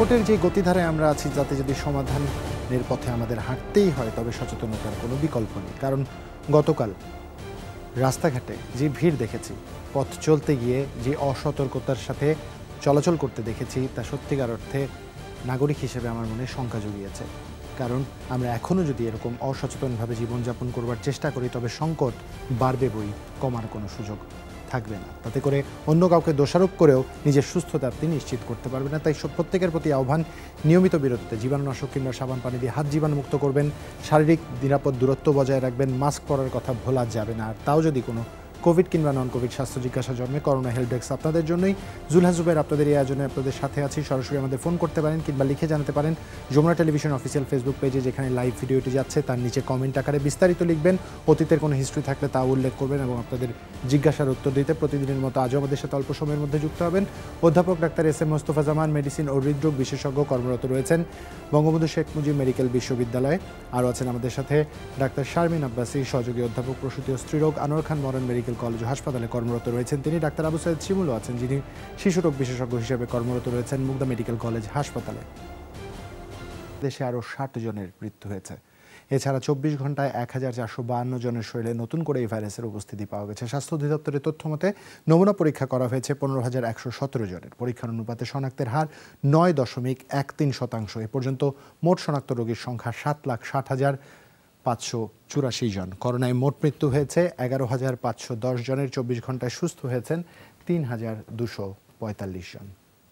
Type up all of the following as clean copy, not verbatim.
সংকটের যে গতিধারায় আমরা আছি, যাতে যদি সমাধানের পথে আমাদের হাঁটতেই হয়, তবে সচেতনতার কোনো বিকল্প নেই। কারণ গতকাল রাস্তাঘাটে যে ভিড় দেখেছি, পথ চলতে গিয়ে যে অসতর্কতার সাথে চলাচল করতে দেখেছি, তা সত্যিকার অর্থে নাগরিক হিসেবে আমার মনে শঙ্কা জুগিয়েছে। কারণ আমরা এখনও যদি এরকম অসচেতনভাবে জীবনযাপন করবার চেষ্টা করি, তবে সংকট বাড়বে বই, কমার কোনো সুযোগ থাকবে না। তাতে করে অন্য কাউকে দোষারোপ করেও নিজের সুস্থতা আপনি নিশ্চিত করতে পারবেন না। তাই প্রত্যেকের প্রতি আহ্বান, নিয়মিত বিরতিতে জীবাণুনাশক কিংবা সাবান পানি দিয়ে হাত জীবাণুমুক্ত করবেন, শারীরিক নিরাপদ দূরত্ব বজায় রাখবেন, মাস্ক পরার কথা ভোলা যাবে না। আর তাও যদি কোনো কোভিড কিংবা নন কোভিড স্বাস্থ্য জিজ্ঞাসা জন্মে, করোনা হেল্প ডেস্ক আপনাদের জন্যই। জুলহা জুবের আপনাদের এই আয়োজনে আপনাদের সাথে আছি। সরাসরি আমাদের ফোন করতে পারেন কিংবা লিখে জানাতে পারেন যমুনা টেলিভিশন অফিসিয়াল ফেসবুক পেজে, যেখানে লাইভ ভিডিওটি যাচ্ছে তার নিচে কমেন্ট আকারে বিস্তারিত লিখবেন। অতীতের কোনো হিস্ট্রি থাকলে তা উল্লেখ করবেন এবং আপনাদের জিজ্ঞাসার উত্তর দিতে প্রতিদিনের মতো আজও আমাদের সাথে অল্প সময়ের মধ্যে যুক্ত হবেন অধ্যাপক doctor S M Mostafa Zaman, medicine ও হৃদরোগ বিশেষজ্ঞ, কর্মরত রয়েছেন বঙ্গবন্ধু শেখ মুজিব মেডিকেল বিশ্ববিদ্যালয়ে। আরও আছেন আমাদের সাথে ডাক্তার শারমিন আব্বাসী, সহযোগী অধ্যাপক প্রসূতি ও স্ত্রীরোগ, Anwar Khan modern medical college ও হাসপাতালে কর্মরত রয়েছেন তিনি। ডাক্তার আবু সাইদ শিমুলও আছেন, যিনি শিশুরোগ বিশেষজ্ঞ হিসেবে কর্মরত রয়েছেন মুগদা মেডিকেল কলেজ হাসপাতালে। দেশে আরও 60 জনের মৃত্যু হয়েছে। এছাড়া 24 ঘন্টায় 1452 জনের শরীরে নতুন করে এই ভাইরাসের উপস্থিতি পাওয়া গেছে। স্বাস্থ্য অধিদপ্তরের তথ্য মতে নমুনা পরীক্ষা করা হয়েছে 15,117 জনের। পরীক্ষার অনুপাতে শনাক্তের হার 9.13%। এ পর্যন্ত মোট শনাক্ত রোগীর সংখ্যা 7,60,584 জন। করোনায় মোট মৃত্যু হয়েছে 11,510 জনের। 24 ঘন্টায় সুস্থ হয়েছেন 3,245 জন।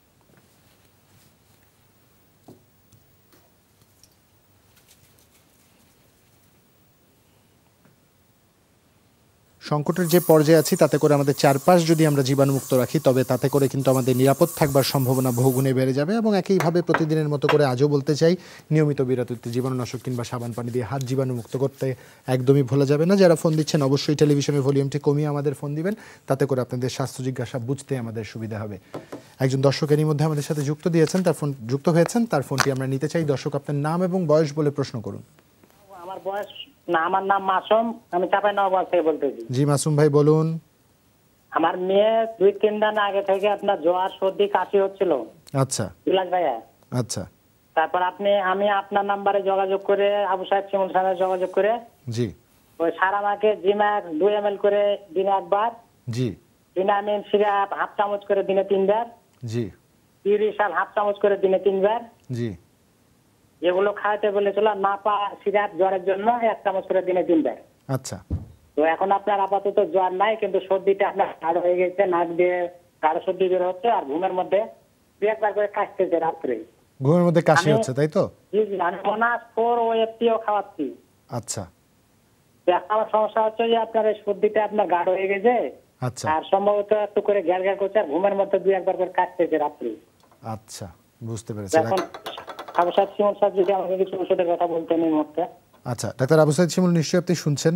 সংকটের যে পর্যায়ে আছি, তাতে করে আমাদের চারপাশ যদি আমরা জীবাণুমুক্ত রাখি, তবে তাতে করে কিন্তু আমাদের নিরাপদ থাকবার সম্ভাবনা বহুগুণে বেড়ে যাবে। এবং একইভাবে প্রতিদিনের মতো করে আজও বলতে চাই, নিয়মিত বিরতিতে জীবাণুনাশক কিংবা সাবান পানি দিয়ে হাত জীবাণুমুক্ত করতে একদমই ভোলা যাবে না। যারা ফোন দিচ্ছেন অবশ্যই টেলিভিশনের ভলিউমটি কমিয়ে আমাদের ফোন দিবেন, তাতে করে আপনাদের স্বাস্থ্য জিজ্ঞাসা বুঝতে আমাদের সুবিধা হবে। একজন দর্শক এরই মধ্যে আমাদের সাথে যুক্ত হয়েছেন, তার ফোনটি আমরা নিতে চাই। দর্শক, আপনার নাম এবং বয়স বলে প্রশ্ন করুন। আমার বয়স না, আমার নাম মাসুম, আমি চাঁপাইনবাবগঞ্জ থেকে বলতেছি। জি মাসুম ভাই বলুন। আমার মেয়ে 2-3 দিন আগে থেকে আপনার জ্বর, সর্দি, কাশি হচ্ছিল। আচ্ছা বিলাস ভাইয়া। আচ্ছা। তারপর আমি আপনার নাম্বারে যোগাযোগ করে, আবু সাহেব শিমুল সাহেবের যোগাযোগ করে, জি, ওই সারামাকে জিম্যাক 2 ml করে দিনে একবার, জি, ভিটামিন সিরাপ হাফ চামচ করে দিনে 3 বার, জি, ইউরিসাল হাফ চামচ করে দিনে 3 বার, জি, এগুলো খাওয়াতে বলেছিল। নাপা সিরাপ জ্বরের জন্য 1 চামচ করে দিনে 3 বার। আচ্ছা। তো এখন আপনার আপাতত জ্বর নাই, কিন্তু সর্দিটা আপনার গাঢ় হয়ে গেছে, নাক দিয়ে গাঢ় সর্দি বের হচ্ছে, আর ঘুমের মধ্যে 2-1 করে কাশতেছে রাত্রে। ঘুমের মধ্যে কাশি হচ্ছে, তাই তো? জি জি, আমি মোনাস 4 OFTও খাওয়াচ্ছি। আচ্ছা। আমার সমস্যা হচ্ছে যে আপনার এই সর্দিটা আপনার গাঢ় হয়ে গেছে, আচ্ছা, আর সম্ভবত একটু করে গ্যার গ্যার করছে, আর ঘুমের মধ্যে 2-1 করে কাশতেছে রাত্রে। আচ্ছা, বুঝতে পেরেছি। এখন আবু সাহেব শিমুল সাহেব যদি আমাকে কিছু ওষুধের কথা বলতেন এই মুহূর্তে। আচ্ছা, ডাক্তার আবু সাইদ শিমুল, নিশ্চয়ই আপনি শুনছেন।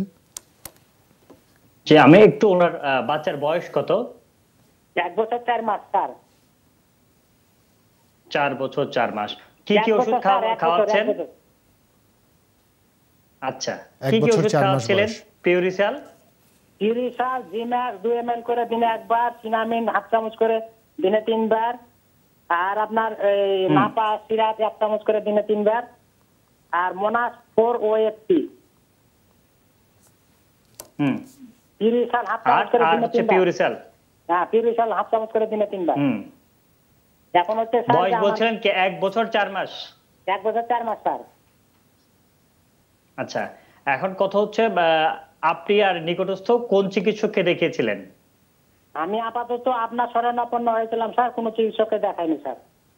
যে আমি একটু ওনার বাচ্চার বয়স কত? 1 বছর 4 মাস স্যার। 4 বছর 4 মাস। কি কি ওষুধ খাওয়াচ্ছেন? আচ্ছা, কি কি ওষুধ খাওয়াচ্ছিলেন? পিউরিসাল, জিম্যাক 2 ml করে দিনে একবার, সিনামিন হাফ চামচ করে দিনে 3 বার, আর আপনার এই নাপা সিরাপ 1 চামচ করে দিনে 3 বার, আর মোনাস 4 OFT। পিউরিসাল হাফ চামচ করে দিনে 3 বার। পিউরিসাল, হ্যাঁ, পিউরিসাল হাফ চামচ করে দিনে 3 বার। এখন হচ্ছে বয়স বলছিলেন কি 1 বছর 4 মাস? 1 বছর 4 মাস স্যার। আচ্ছা, এখন কথা হচ্ছে আপনি আর নিকটস্থ কোন চিকিৎসককে দেখিয়েছিলেন? আমি আপাতত আপনার শরণাপন্ন হয়েছিলাম স্যার, কোনো চিকিৎসককে দেখাইনি স্যার।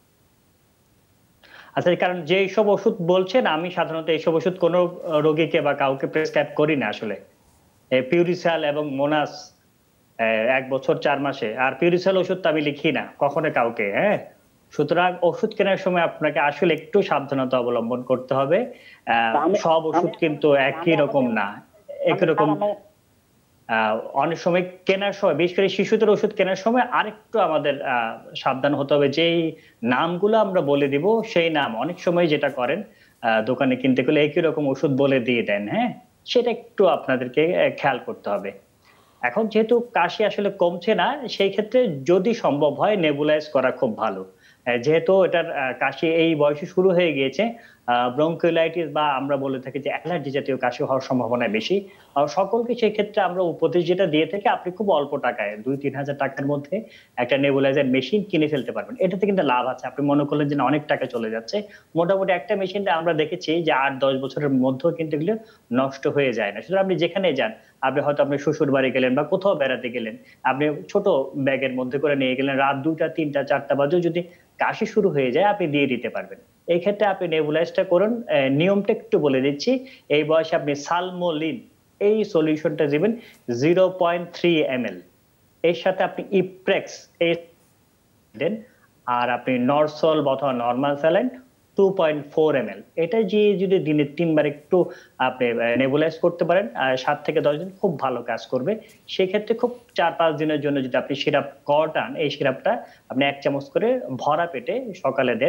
আচ্ছা, কারণ যে সব ওষুধ বলছেন, আমি সাধারণত এইসব ওষুধ কোনো রোগীকে বা কাউকে প্রেসক্রাইব করি না আসলে। পিউরিসাল এবং মোনাস 1 বছর 4 মাসে, আর পিউরিসাল ওষুধ তো আমি লিখি না কখনো কাউকে। হ্যাঁ, সুতরাং ওষুধ কেনার সময় আপনাকে আসলে একটু সাবধানতা অবলম্বন করতে হবে। সব ওষুধ কিন্তু একই রকম না, একই রকম। অনেক সময় কেনার সময়, বিশেষ করে শিশুদের ওষুধ কেনার সময় আরেকটু আমাদের সাবধান হতে হবে। যেই নামগুলো আমরা বলে দিব, সেই নাম অনেক সময় যেটা করেন, দোকানে কিনতে গেলে একই রকম ওষুধ বলে দিয়ে দেন। হ্যাঁ, সেটা একটু আপনাদেরকে খেয়াল করতে হবে। এখন যেহেতু কাশি আসলে কমছে না, সেই ক্ষেত্রে যদি সম্ভব হয় নেবুলাইজ করা খুব ভালো। যেহেতু এটার কাশি এই বয়সে শুরু হয়ে গিয়েছে, ব্রঙ্কিওলাইটিস বা আমরা বলে থাকি যে অ্যালার্জি জাতীয় কাশি হওয়ার সম্ভাবনা বেশি। সকলকে সেই ক্ষেত্রে আমরা উপদেশ যেটা দিয়ে থাকি, আপনি খুব অল্প টাকায় 2-3 হাজার টাকার মধ্যে একটা নেবুলাইজার মেশিন কিনে ফেলতে পারবেন। এটাতে কিন্তু লাভ আছে। আপনি মনে করলেন যে না, অনেক টাকা চলে যাচ্ছে, মোটামুটি একটা মেশিনটা আমরা দেখেছি যে 8-10 বছরের মধ্যেও কিন্তু এগুলো নষ্ট হয়ে যায় না। সুতরাং আপনি যেখানে যান, আপনি হয়তো আপনি শ্বশুর বাড়ি গেলেন বা কোথাও বেড়াতে গেলেন, আপনি ছোট ব্যাগের মধ্যে করে নিয়ে গেলেন, রাত 2টা 3টা 4টা বাজে যদি কাশি শুরু হয়ে যায়, আপনি দিয়ে দিতে পারবেন। এই ক্ষেত্রে আপনি নেবুলাইজটা করুন। নিয়মটা একটু বলে দিচ্ছি। এই বয়সে আপনি সালমোলিন এই সলিউশনটা দিবেন 0.3 ml। এর সাথে আপনি ইপ্রেক্স এই দেন, আর আপনি নরসল অথবা নর্মাল স্যালাইন 2.4 ml। এটা যে যদি দিনে 3 বার একটু আপনি নেবুলাইজ করতে পারেন, 7 থেকে 10 দিন খুব ভালো কাজ করবে। সেক্ষেত্রে খুব 4-5 দিনের জন্য যদি আপনি সিরাপ করান, এই সিরাপটা আপনি 1 চামচ করে ভরা পেটে সকালে দেন।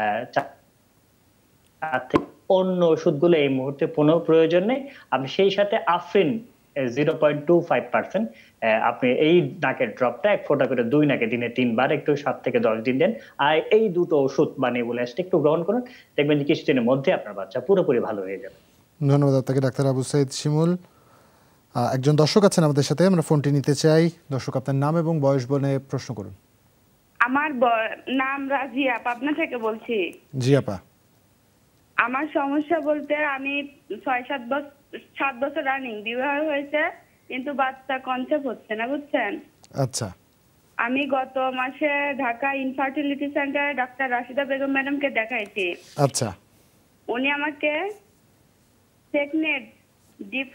অন্য ওষুধগুলো এই মুহূর্তে কোনো প্রয়োজন নেই। আপনি সেই সাথে আফরিন 0.25% আপনি এই নাকের ড্রপটা 1 ফোঁটা করে 2 নাকে দিনে 3 বার একটু 7 থেকে 10 দিন দেন। আর এই দুটো ওষুধ বা নেবুলাইজটা একটু গ্রহণ করুন, দেখবেন যে কিছুদিনের মধ্যে আপনার বাচ্চা পুরোপুরি ভালো হয়ে যাবে। ধন্যবাদ আপনাকে ডাক্তার আবু সাইদ শিমুল। একজন দর্শক আছেন আমাদের সাথে, আমরা ফোনটি নিতে চাই। দর্শক, আপনার নাম এবং বয়স বলে প্রশ্ন করুন। আমার নাম রাজিয়া, পাবনা থেকে বলছি। জি আপা। আমার সমস্যা বলতে আমি 7 বছর রানিং, বিবাহ হয়েছে কিন্তু বাচ্চা কনসেপ্ট হচ্ছে না, বুঝছেন। আচ্ছা। আমি গত মাসে ঢাকা ইনফার্টিলিটি সেন্টারে ডক্টর রাশিদা বেগম ম্যাডামকে দেখাইছি। আচ্ছা। উনি আমাকে টেকনেট D5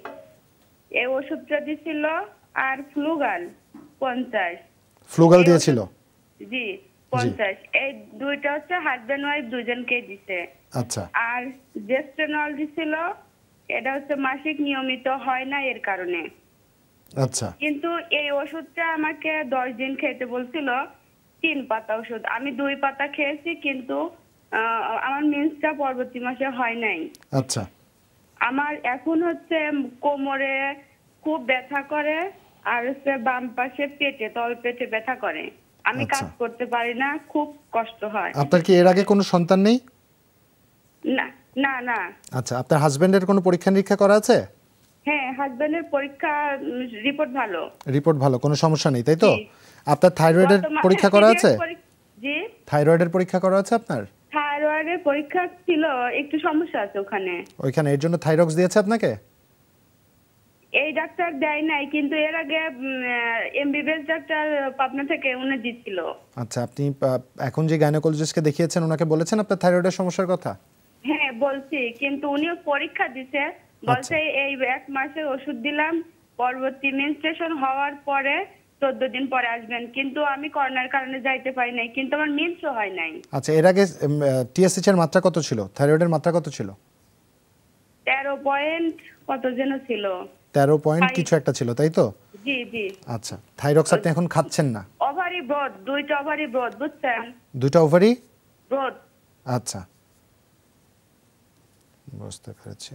এই ওষুধটা দিছিল, আর ফ্লুগাল 50। ফ্লুগাল দিয়েছিল? জি 50। এই দুইটা হচ্ছে হাজবেন্ড ওয়াইফ দুজনকে দিছে। আচ্ছা। আর জেস্টেনল দিছিল, এটা হচ্ছে মাসিক নিয়মিত হয় না এর কারণে। আচ্ছা। কিন্তু এই ওষুধটা আমাকে 10 দিন খেতে বলছিল, 3 পাতা ওষুধ। আমি 2 পাতা খেয়েছি, কিন্তু আমার মেন্সটা পরবর্তী মাসে হয় নাই। আচ্ছা। আমার এখন হচ্ছে কোমরে খুব ব্যথা করে, আর হচ্ছে বাম পাশে পেটে, তল পেটে ব্যথা করে। আমি কাজ করতে পারি না, খুব কষ্ট হয়। আপনার কি এর আগে কোনো সন্তান নেই? না না না। আচ্ছা, আপনার হাজবেন্ডের কোনো পরীক্ষা নিরীক্ষা করা আছে? হ্যাঁ, হাজবেন্ডের পরীক্ষা রিপোর্ট ভালো। রিপোর্ট ভালো, কোনো সমস্যা নেই, তাই তো? আপনার থাইরয়েডের পরীক্ষা করা আছে? জি। থাইরয়েডের পরীক্ষা করা আছে আপনার? থাইরয়েডের পরীক্ষা ছিল, একটু সমস্যা আছে ওখানে। ওইখানে এর জন্য থাইরক্স দিয়েছে আপনাকে? এই ডাক্তার দেয় নাই, কিন্তু এর আগে এমবিবিএস ডাক্তার পাবনা থেকে উনি দিছিল। আচ্ছা, আপনি এখন যে গাইনোকোলজিস্টকে দেখিয়েছেন ওনাকে বলেছেন আপনার থাইরয়েডের সমস্যার কথা? হ্যাঁ বলছি, কিন্তু উনিও পরীক্ষা দিছে, বলছে এই 1 মাসের ওষুধ দিলাম, পরবর্তী মেনস্ট্রুয়েশন হওয়ার পরে 14 দিন পরে আসবেন। কিন্তু আমি করোনার কারণে যাইতে পারি নাই, কিন্তু আমার মেন্সও হয় নাই। আচ্ছা, এর আগে টিএসএইচ এর মাত্রা কত ছিল? থাইরয়েডের মাত্রা কত ছিল? 13 পয়েন্ট কত যেন ছিল। 13 পয়েন্ট কিছু একটা ছিল, তাই তো? জি জি। আচ্ছা, থাইরক্স আপনি এখন খাচ্ছেন না? ওভারি ব্রড, 2টা ওভারি ব্রড, বুঝছেন? 2টা ওভারি ব্রড। আচ্ছা, বুঝতে পেরেছি।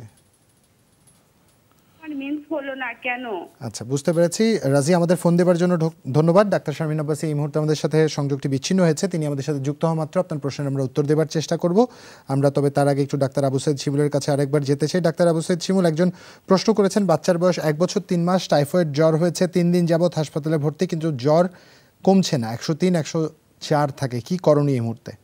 মিন্স হলো না কেন? আচ্ছা, বুঝতে পেরেছি। রাজি, আমাদের ফোন দেওয়ার জন্য ধন্যবাদ। ডাক্তার শারমিন আব্বাসী এই মুহূর্তে আমাদের সাথে সংযোগটি বিচ্ছিন্ন হয়েছে, তিনি আমাদের সাথে যুক্ত হওয়া মাত্র আপনার প্রশ্নের আমরা উত্তর দেওয়ার চেষ্টা করব। আমরা তবে তার আগে একটু ডাক্তার আবু সাইদ শিমুলের কাছে আরেকবার যেতে চাই। ডাক্তার আবু সাইদ শিমুল, একজন প্রশ্ন করেছেন, বাচ্চার বয়স 1 বছর 3 মাস, টাইফয়েড জ্বর হয়েছে, 3 দিন যাবৎ হাসপাতালে ভর্তি, কিন্তু জ্বর কমছে না, 103 104 থাকে, কি করণীয় এই মুহূর্তে?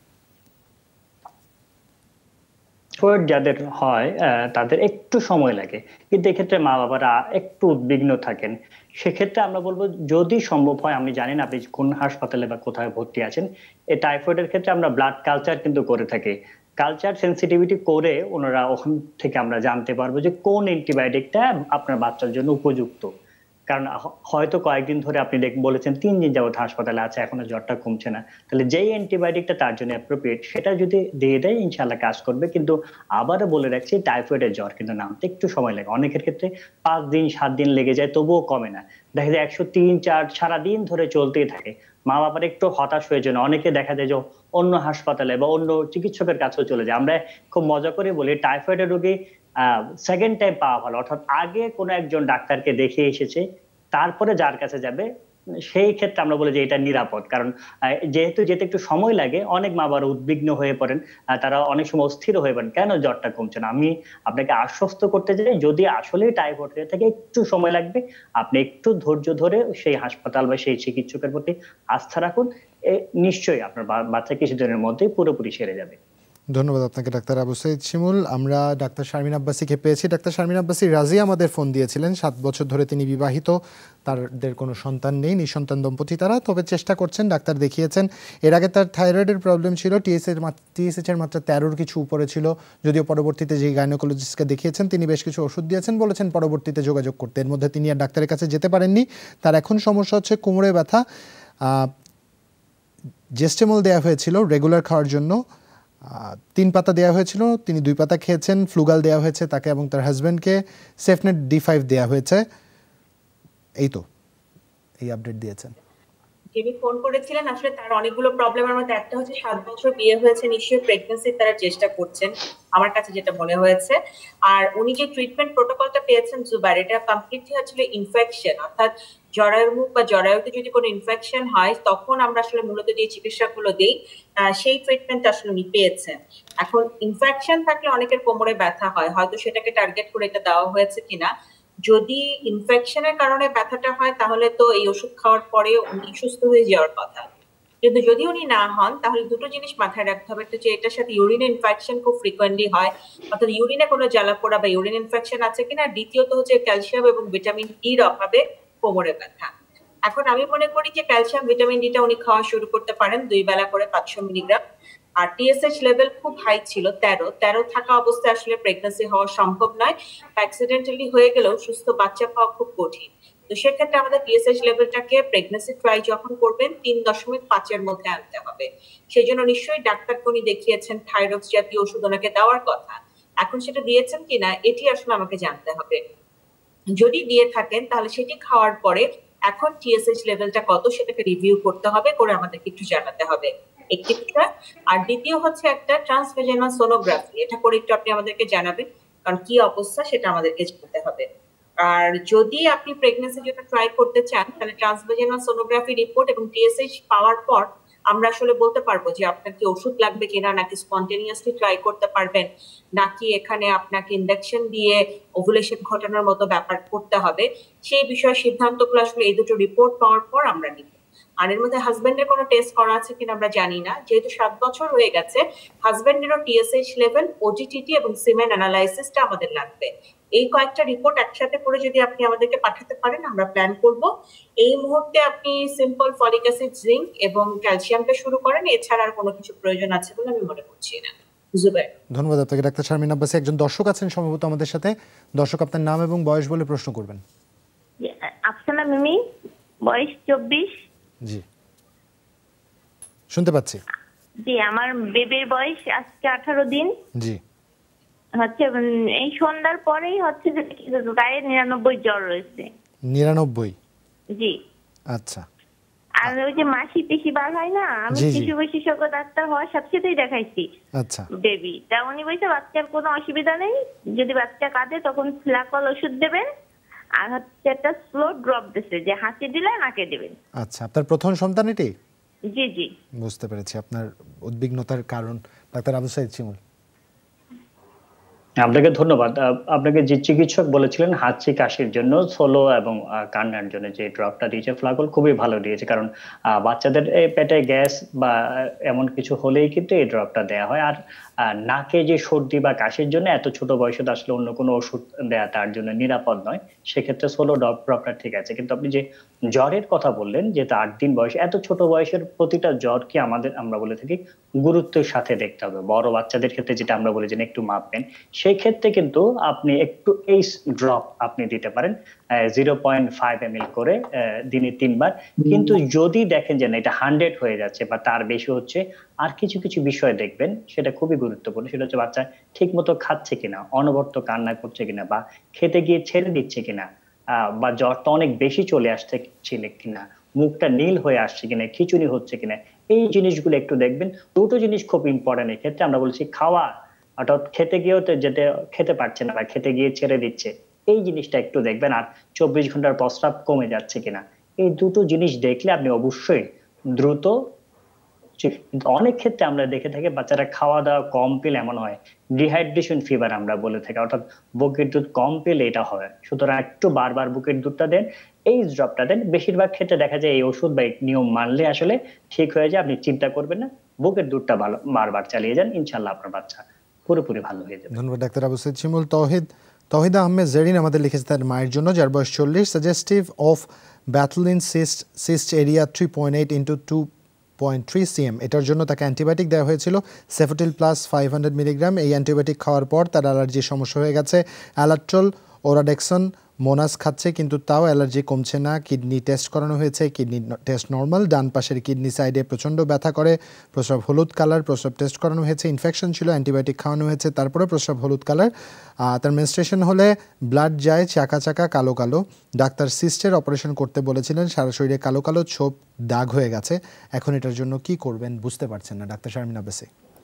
টাইফয়েড যাদের হয় তাদের একটু সময় লাগে, কিন্তু এক্ষেত্রে মা বাবারা একটু উদ্বিগ্ন থাকেন। সেক্ষেত্রে আমরা বলবো, যদি সম্ভব হয়, আমি জানি না আপনি কোন হাসপাতালে বা কোথায় ভর্তি আছেন, এই টাইফয়েডের ক্ষেত্রে আমরা ব্লাড কালচার কিন্তু করে থাকি। কালচার সেন্সিটিভিটি করে ওনারা ওখান থেকে আমরা জানতে পারবো যে কোন অ্যান্টিবায়োটিকটা আপনার বাচ্চার জন্য উপযুক্ত। কারণ হয়তো কয়েকদিন ধরে আপনি বলেছেন 3 দিন যাবত হাসপাতালে আছে, এখনো জ্বরটা কমছে না, তাহলে যেই অ্যান্টিবায়োটিকটা তার জন্য অ্যাপ্রোপ্রিয়েট সেটা যদি দিয়ে দেয়, ইনশাআল্লাহ কাজ করবে। কিন্তু আবারও বলে রাখছি, টাইফয়েডের জ্বর কিন্তু নামতে একটু সময় লাগে, অনেকের ক্ষেত্রে 5 দিন 7 দিন লেগে যায়, তবুও কমে না। দেখা যায় 103-104 সারাদিন ধরে চলতেই থাকে। মা বাবার একটু হতাশ হয়ে যায়, অনেকে দেখা যায় যে অন্য হাসপাতালে বা অন্য চিকিৎসকের কাছেও চলে যায়। আমরা খুব মজা করে বলি, টাইফয়েডের রোগী সেকেন্ড টাইম পাওয়া ভালো, অর্থাৎ আগে কোনো একজন ডাক্তারকে দেখিয়ে এসেছে, তারপরে যার কাছে যাবে সেই ক্ষেত্রে আমরা বলি যে এটা নিরাপদ, কারণ যেহেতু যেতে একটু সময় লাগে, অনেক মা বাবা উদ্বিগ্ন হয়ে পড়েন, তারা অনেক সময় অস্থির হয়ে পড়েন কেন জ্বরটা কমছে না। আমি আপনাকে আশ্বস্ত করতে চাই, যদি আসলে টাইফয়েড হয়ে থাকে একটু সময় লাগবে, আপনি একটু ধৈর্য ধরে সেই হাসপাতাল বা সেই চিকিৎসকের প্রতি আস্থা রাখুন, নিশ্চয়ই আপনার বাচ্চা কিছুদিনের মধ্যেই পুরোপুরি সেরে যাবে। ধন্যবাদ আপনাকে ডাক্তার আবু সাইদ শিমুল। আমরা ডাক্তার শারমিন আব্বাসীকে পেয়েছি। ডাক্তার শারমিন আব্বাসী রাজিয়া আমাদের ফোন দিয়েছিলেন। 7 বছর ধরে তিনি বিবাহিত, তাদের কোনো সন্তান নেই, নিঃসন্তান দম্পতি তারা, তবে চেষ্টা করছেন, ডাক্তার দেখিয়েছেন। এর আগে তার থাইরয়েডের প্রবলেম ছিল, টিএসএইচ এর মাত্রা 13-র কিছু উপরে ছিল, যদিও পরবর্তীতে যে গাইনোকোলজিস্টকে দেখিয়েছেন তিনি বেশ কিছু ওষুধ দিয়েছেন, বলেছেন পরবর্তীতে যোগাযোগ করতে। এর মধ্যে তিনি আর ডাক্তারের কাছে যেতে পারেননি। তার এখন সমস্যা হচ্ছে কোমরে ব্যথা। জেস্টেমল দেওয়া হয়েছিল রেগুলার খাওয়ার জন্য, 3 পাতা দেওয়া হয়েছিল, তিনি 2 পাতা খেয়েছেন। ফ্লুগাল দেওয়া হয়েছে তাকে এবং তার হাজব্যান্ডকে, সেফনেট D5 দেওয়া হয়েছে। এই তো এই আপডেট দিয়েছেন। যিনি ফোন করেছিলেন আসলে তার অনেকগুলো প্রবলেমের মধ্যে একটা হচ্ছে 7 বছর বিয়ে হয়েছে, নিশ্চয়ই প্রেগন্যান্সি তারা চেষ্টা করছেন আমার কাছে যেটা মনে হয়েছে। আর উনি যে ট্রিটমেন্ট প্রোটোকলটা পেয়েছেন জুবাইর, এটা কমপ্লিটলি আসলে ইনফেকশন, অর্থাৎ জরায়ুর মুখ বা জরায়ুতে যদি কোনো ইনফেকশন হয় তখন আমরা আসলে মূলত যে চিকিৎসাগুলো দিই সেই ট্রিটমেন্ট আসলে উনি পেয়েছেন। এখন ইনফেকশন থাকলে অনেকের কোমরে ব্যথা হয়, হয়তো সেটাকে টার্গেট করে এটা দেওয়া হয়েছে কিনা। যদি ইনফেকশনের কারণে ব্যথাটা হয় তাহলে তো এই ওষুধ খাওয়ার পরে উনি সুস্থ হয়ে যাওয়ার কথা, কিন্তু যদি উনি না হন তাহলে দুটো জিনিস মাথায় রাখতে হবে। একটা যে এটার সাথে ইউরিন ইনফেকশন খুব ফ্রিকোয়েন্টলি হয়, অর্থাৎ ইউরিনে কোনো জ্বালাপোড়া বা ইউরিন ইনফেকশন আছে কিনা। দ্বিতীয়ত হচ্ছে ক্যালসিয়াম এবং ভিটামিন ডি এর অভাবে কোমরে ব্যথা। এখন আমি মনে করি যে ক্যালসিয়াম ভিটামিন ডিটা উনি খাওয়া শুরু করতে পারেন 2 বেলা করে 500 মিলিগ্রাম। আর টিএসএইচ লেভেল খুব হাই ছিল 13 থাকা অবস্থায় আসলে প্রেগন্যান্সি হওয়া সম্ভব নয়, অ্যাক্সিডেন্টালি হয়ে গেলেও সুস্থ বাচ্চা পাওয়া খুব কঠিন। তো সেক্ষেত্রে আমাদের টিএসএইচ লেভেলটাকে প্রেগন্যান্সি ট্রাই যখন করবেন 3.5 এর মধ্যে আনতে হবে। সেই জন্য নিশ্চয়ই ডাক্তারকে উনি দেখিয়েছেন, থাইরক্স জাতীয় ওষুধ ওনাকে দেওয়ার কথা, এখন সেটা দিয়েছেন কিনা এটি আসলে আমাকে জানতে হবে। যদি দিয়ে থাকেন তাহলে সেটি খাওয়ার পরে এখন টিএসএইচ লেভেলটা কত সেটাকে রিভিউ করতে হবে, করে আমাদেরকে একটু জানাতে হবে, একটি বিষয়। আর দ্বিতীয় হচ্ছে একটা ট্রান্সভেজাইনাল সোনোগ্রাফি, এটা করে একটু আপনি আমাদেরকে জানাবেন, কারণ কি অবস্থা সেটা আমাদেরকে জানতে হবে। আর যদি আপনি প্রেগন্যান্সির জন্য ট্রাই করতে চান তাহলে ট্রান্সভেজাইনাল সোনোগ্রাফি রিপোর্ট এবং টিএসএইচ পাওয়ার পর আমরা আসলে বলতে পারবো যে আপনার কি ওষুধ লাগবে কিনা, নাকি স্পন্টেনিয়াসলি ট্রাই করতে পারবেন, নাকি এখানে আপনাকে ইনজেকশন দিয়ে ওভুলেশন ঘটানোর মতো ব্যাপার করতে হবে। সেই বিষয়ে সিদ্ধান্তগুলো আসলে এই দুটো রিপোর্ট পাওয়ার পর আমরা নিব। আর এর মধ্যে হাজবেন্ডের কোনো টেস্ট করা আছে কিনা আমরা জানি না, যেহেতু 7 বছর হয়ে গেছে। হাজবেন্ডেরও টিএসএইচ লেভেল, ওজিটিটি এবং সিমেন অ্যানালাইসিসটা আমাদের লাগবে। এই কয়েকটা রিপোর্ট একসাথে করে যদি আপনি আমাদেরকে পাঠাতে পারেন আমরা প্ল্যান করব। এই মুহূর্তে আপনি সিম্পল ফলিক অ্যাসিড, জিঙ্ক এবং ক্যালসিয়ামটা শুরু করেন, এছাড়া আর কোনো কিছু প্রয়োজন আছে বলে আমি মনে করছি না। জুবাইর, ধন্যবাদ আপনাকে ডাক্তার শারমিন আব্বাসী। একজন দর্শক আছেন সম্ভবত আমাদের সাথে। দর্শক, আপনার নাম এবং বয়স বলে প্রশ্ন করবেন। আফসানা মিমি, বয়স 24। জি, শুনতে পাচ্ছি। জি, আমার বেবির বয়স আজকে 18 দিন। জি, হচ্ছে এই সন্ধ্যার পরেই হচ্ছে যে গায়ে 99 জ্বর রয়েছে। 99? জি। আচ্ছা। আর ওই যে মাসি পিসি বার হয় না, আমি শিশু বিশেষজ্ঞ ডাক্তার হওয়ার সাথেই দেখাইছি। আচ্ছা। বেবি তা উনি বলছে বাচ্চার কোনো অসুবিধা নেই, যদি বাচ্চা কাঁদে তখন ফ্লাকল ওষুধ দেবেন, আর হচ্ছে একটা স্লো ড্রপ দিছে যে হাসি দিলে নাকে দেবেন। আচ্ছা, আপনার প্রথম সন্তান এটি? জি জি, বুঝতে পেরেছি আপনার উদ্বিগ্নতার কারণ। ডাক্তার আবু সাইদ শিমুল, আপনাকে ধন্যবাদ। আপনাকে যে চিকিৎসক বলেছিলেন হাঁচি কাশির জন্য সোলো এবং কান্নার জন্য যে ড্রপটা দিয়েছে ফ্লাগল, খুবই ভালো দিয়েছে, কারণ বাচ্চাদের পেটে গ্যাস বা এমন কিছু হলেই কিন্তু এই ড্রপটা দেওয়া হয়। আর নাকে যে সর্দি বা কাশির জন্য এত ছোট বয়সে আসলে অন্য কোনো ওষুধ দেওয়া তার জন্য নিরাপদ নয়, সেক্ষেত্রে সোলো ড্রপটা ঠিক আছে। কিন্তু আপনি যে জ্বরের কথা বললেন, যেহেতু 8 দিন বয়স, এত ছোট বয়সের প্রতিটা জ্বর কি আমরা বলে থাকি গুরুত্বের সাথে দেখতে হবে। বড় বাচ্চাদের ক্ষেত্রে যেটা আমরা বলি যে একটু মাপবেন, সেই ক্ষেত্রে কিন্তু আপনি একটু এই ড্রপ আপনি দিতে পারেন 0.5 ml করে দিনে 3 বার। কিন্তু যদি দেখেন যে না এটা 100 হয়ে যাচ্ছে বা তার বেশি হচ্ছে, আর কিছু কিছু বিষয় দেখবেন, সেটা খুবই গুরুত্বপূর্ণ। সেটা হচ্ছে বাচ্চা ঠিক মতো খাচ্ছে কিনা, অনবরত কান্না করছে কিনা, বা খেতে গিয়ে ছেড়ে দিচ্ছে কিনা, বা জ্বরটা অনেক বেশি চলে আসছে কিনা, মুখটা নীল হয়ে আসছে কিনা, খিচুনি হচ্ছে কিনা, এই জিনিসগুলো একটু দেখবেন। দুটো জিনিস খুব ইম্পর্টেন্ট এক্ষেত্রে। আমরা বলছি খাওয়া, অর্থাৎ খেতে গিয়েও তো যেতে খেতে পারছে না বা খেতে গিয়ে ছেড়ে দিচ্ছে, এই জিনিসটা একটু দেখবেন। আর 24 ঘন্টার প্রস্রাব কমে যাচ্ছে কিনা, এই দুটো জিনিস দেখলে আপনি অবশ্যই দ্রুত কিন্তু অনেক ক্ষেত্রে আমরা দেখে থাকি বাচ্চারা খাওয়া দাওয়া কম পেলে এমন হয়, ডিহাইড্রেশন ফিভার আমরা বলে থাকি, অর্থাৎ বুকের দুধ কম পেলে এটা হয়। সুতরাং একটু বারবার বুকের দুধটা দেন, এই ড্রপটা দেন। বেশিরভাগ ক্ষেত্রে দেখা যায় এই ওষুধ বা এই নিয়ম মানলে আসলে ঠিক হয়ে যায়, আপনি চিন্তা করবেন না, বুকের দুধটা ভালো বারবার চালিয়ে যান, ইনশাল্লাহ আপনার বাচ্চা পুরোপুরি ভালো হয়ে যাবে। ধন্যবাদ ডাক্তার আবু সাইদ শিমুল। তহিদা আহমেদ জেরিন আমাদের লিখেছে তার মায়ের জন্য, যার বয়স 40, suggestive of Bartholin cyst area 3.8 into 2.3 cm। এটার জন্য তাকে অ্যান্টিবায়োটিক দেওয়া হয়েছিল, সেফোটিল প্লাস 500 মিলিগ্রাম। এই অ্যান্টিবায়োটিক খাওয়ার পর তার অ্যালার্জির সমস্যা হয়ে গেছে। অ্যালাট্রল, ওরাডেক্সন, মোনাস খাচ্ছে, কিন্তু তাও অ্যালার্জি কমছে না। কিডনি টেস্ট করানো হয়েছে, কিডনি টেস্ট নর্মাল। ডান পাশের কিডনি সাইডে প্রচণ্ড ব্যথা করে, প্রস্রাব হলুদ কালার। প্রস্রাব টেস্ট করানো হয়েছে, ইনফেকশন ছিল, অ্যান্টিবায়োটিক খাওয়ানো হয়েছে, তারপরে প্রস্রাব হলুদ কালার। তার মেনস্ট্রুয়েশন হলে ব্লাড যায় চাকা চাকা কালো কালো। ডাক্তার সিস্টের অপারেশন করতে বলেছিলেন, সারা শরীরে কালো কালো ছোপ দাগ হয়ে গেছে। এখন এটার জন্য কি করবেন বুঝতে পারছেন না। ডাক্তার শারমিন আব্বাসী।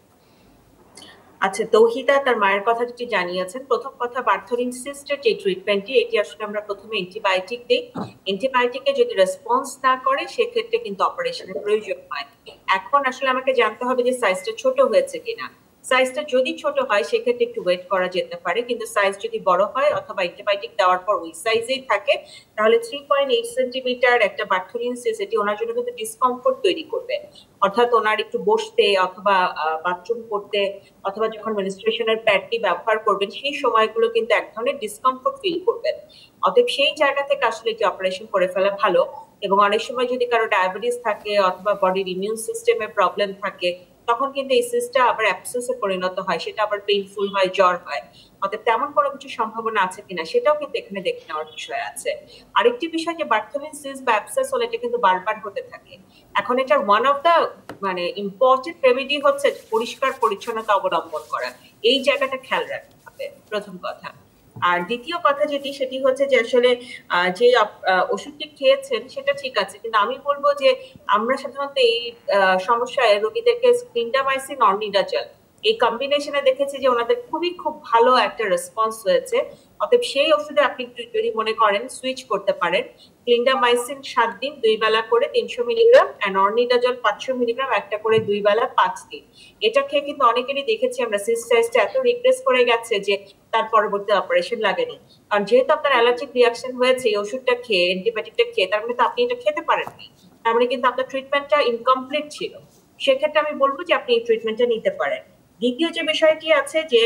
আচ্ছা, তৌহিদা তার মায়ের কথা যেটি জানিয়েছেন, প্রথম কথা বার্থলিন সিস্টের যে ট্রিটমেন্টটি, এটি আসলে আমরা প্রথমে অ্যান্টিবায়োটিক দিই। অ্যান্টিবায়োটিকে যদি রেসপন্স না করে সেক্ষেত্রে কিন্তু অপারেশনের প্রয়োজন হয়। এখন আসলে আমাকে জানতে হবে যে সাইজটা ছোট হয়েছে কিনা। সাইজটা যদি ছোট হয় সেক্ষেত্রে একটু ওয়েট করা যেতে পারে, কিন্তু সাইজ যদি বড় হয় অথবা অ্যান্টিবায়োটিক দেওয়ার পর ওই সাইজেই থাকে, তাহলে 3.8 সেন্টিমিটার একটা বার্থলিন সিস্ট, এটি ওনার জন্য কিন্তু ডিসকমফোর্ট তৈরি করবে। অর্থাৎ ওনার একটু বসতে অথবা বাথরুম করতে অথবা যখন মেনস্ট্রুয়েশনের প্যাডটি ব্যবহার করবেন সেই সময়গুলো কিন্তু এক ধরনের ডিসকমফোর্ট ফিল করবেন। অতএব সেই জায়গা থেকে আসলে এটি অপারেশন করে ফেলা ভালো। এবং অনেক সময় যদি কারো ডায়াবেটিস থাকে অথবা বডির ইমিউন সিস্টেমে প্রবলেম থাকে, তখন কিন্তু এই সিস্টটা আবার অ্যাবসেসে পরিণত হয়, সেটা আবার পেইনফুল হয়, জ্বর হয়। অতএব তেমন কোনো কিছু সম্ভাবনা আছে কিনা সেটাও কিন্তু এখানে দেখে নেওয়ার বিষয় আছে। আরেকটি বিষয় যে বার্থলিন সিস্ট বা অ্যাবসেস হলে এটা কিন্তু বারবার হতে থাকে। এখন এটার one of the important remedy হচ্ছে পরিষ্কার পরিচ্ছন্নতা অবলম্বন করা। এই জায়গাটা খেয়াল রাখতে হবে প্রথম কথা। আর দ্বিতীয় কথা যেটি, সেটি হচ্ছে যে আসলে যে ওষুধটি খেয়েছেন সেটা ঠিক আছে, কিন্তু আমি বলবো যে আমরা সাধারণত এই সমস্যায় রোগীদেরকে ক্লিন্ডামাইসিন, অর্নিডাজল এই কম্বিনেশনে দেখেছি যে ওনাদের খুব ভালো একটা রেসপন্স হয়েছে। অতএব সেই ওষুধে আপনি যদি মনে করেন সুইচ করতে পারেন, ক্লিন্ডামাইসিন 7 দিন 2 বেলা করে 300 মিলিগ্রাম, এন্ড অর্নিডাজল 500 মিলিগ্রাম একটা করে 2 বেলা 5 দিন। এটা খেয়ে কিন্তু অনেকেরই দেখেছি আমরা সিস্ট সাইজটা এত রিগ্রেস করে গেছে যে তার পরবর্তী অপারেশন লাগেনি। কারণ যেহেতু আপনার অ্যালার্জিক রিয়াকশন হয়েছে এই ওষুধটা খেয়ে, অ্যান্টিবায়োটিকটা খেয়ে, তার মানে তো আপনি এটা খেতে পারেননি, তার মানে কিন্তু আপনার ট্রিটমেন্টটা ইনকমপ্লিট ছিল। সেক্ষেত্রে আমি বলবো যে আপনি এই ট্রিটমেন্টটা নিতে পারেন। দ্বিতীয় যে বিষয়টি আছে যে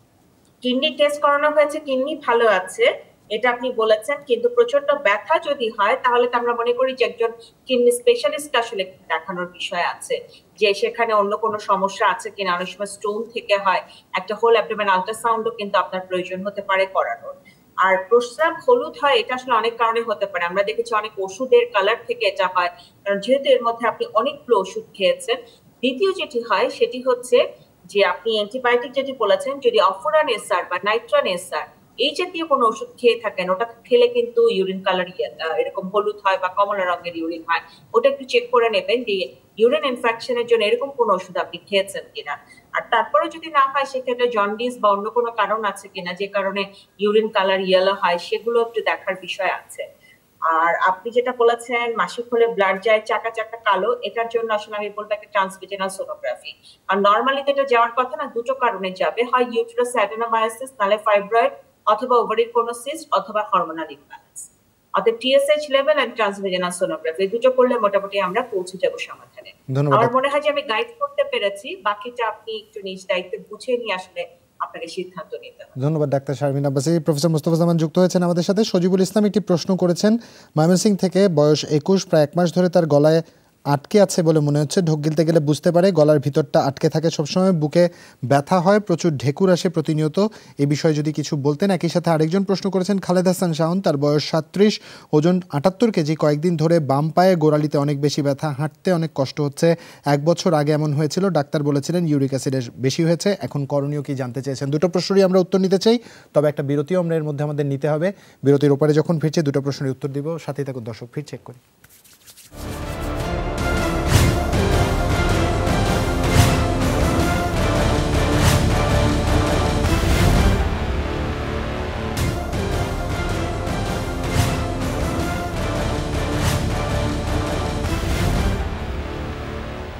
কিডনি টেস্ট করানো হয়েছে, কিডনি ভালো আছে এটা আপনি বলেছেন, কিন্তু প্রচন্ড ব্যথা যদি হয় তাহলে তো আমরা মনে করি যে একজন কিডনি স্পেশালিস্ট আসলে দেখানোর বিষয় আছে, যে সেখানে অন্য কোনো সমস্যা আছে কিনা। অনেক সময় স্টোন থেকে হয়, একটা হোল অ্যাবডোমেন আল্ট্রাসাউন্ডও কিন্তু আপনার প্রয়োজন হতে পারে করানোর। আর প্রস্রাব হলুদ হয়, এটা আসলে অনেক কারণে হতে পারে। আমরা দেখেছি অনেক ওষুধের কালার থেকে এটা হয়, কারণ যেহেতু এর মধ্যে আপনি অনেকগুলো ওষুধ খেয়েছেন। দ্বিতীয় যেটি হয় সেটি হচ্ছে যে আপনি অ্যান্টিবায়োটিক যেটি বলেছেন, যদি অফুরান এসআর বা নাইট্রান এসআর এই জাতীয় কোনো ওষুধ খেয়ে থাকেন, ওটা খেলে কিন্তু ইউরিন কালার এরকম হলুদ হয় বা কমলা রঙের ইউরিন হয়, ওটা একটু চেক করে নেবেন যে ইউরিন ইনফেকশনের জন্য এরকম কোনো ওষুধ আপনি খেয়েছেন কিনা। আর তারপরে যদি না হয় সেক্ষেত্রে জন্ডিস বা অন্য কোনো কারণ আছে কিনা যে কারণে ইউরিন কালার ইয়েলো হয়, সেগুলো একটু দেখার বিষয় আছে। আর আপনি যেটা বলেছেন মাসিক হলে ব্লাড যায় চাকা চাকা কালো, এটার জন্য আসলে আমি বলবো একটা ট্রান্সভিজেনাল সোনোগ্রাফি। আর নরমালি এটা যাওয়ার কথা না, দুটো কারণে যাবে, হয় ইউটেরাস অ্যাডেনোমায়োসিস, নালে ফাইব্রয়েড, অথবা ওভারির কোনো সিস্ট, অথবা হরমোনাল ইমব্যালেন্স। অতএব TSH level and transvaginal sonography এই দুটো করলে মোটামুটি আমরা পৌঁছে যাব সমাধানে। আমার মনে হয় যে আমি গাইড করতে পেরেছি, বাকিটা আপনি একটু নিজ দায়িত্বে বুঝে নিয়ে আসলে আপনাকে সিদ্ধান্ত নিতে হবে। ধন্যবাদ ডাক্তার শারমিন আব্বাসী। প্রফেসর মোস্তফা জামান যুক্ত হয়েছেন আমাদের সাথে। সজিবুল ইসলাম একটি প্রশ্ন করেছেন, ময়মনসিংহ থেকে, বয়স 21, প্রায় 1 মাস ধরে তার গলায় আটকে আছে বলে মনে হচ্ছে, ঢোক গিলতে গেলে বুঝতে পারে, গলার ভিতরটা আটকে থাকে সবসময়, বুকে ব্যথা হয়, প্রচুর ঢেকুর আসে প্রতিনিয়ত। এই বিষয়ে যদি কিছু বলতেন। একই সাথে আরেকজন প্রশ্ন করেছেন খালেদ হাসান শাওন, তার বয়স 37, ওজন 78 কেজি, কয়েকদিন ধরে বাম পায়ে গোড়ালিতে অনেক বেশি ব্যথা, হাঁটতে অনেক কষ্ট হচ্ছে। 1 বছর আগে এমন হয়েছিল, ডাক্তার বলেছিলেন ইউরিক অ্যাসিডের বেশি হয়েছে, এখন করণীয় কি জানতে চেয়েছেন। দুটো প্রশ্নেরই আমরা উত্তর নিতে চাই, তবে একটা বিরতিও আমরা এর মধ্যে আমাদের নিতে হবে। বিরতির ওপারে যখন ফিরছি দুটো প্রশ্নের উত্তর দিব, সাথেই থাকুন দর্শক, ফির চেক করি।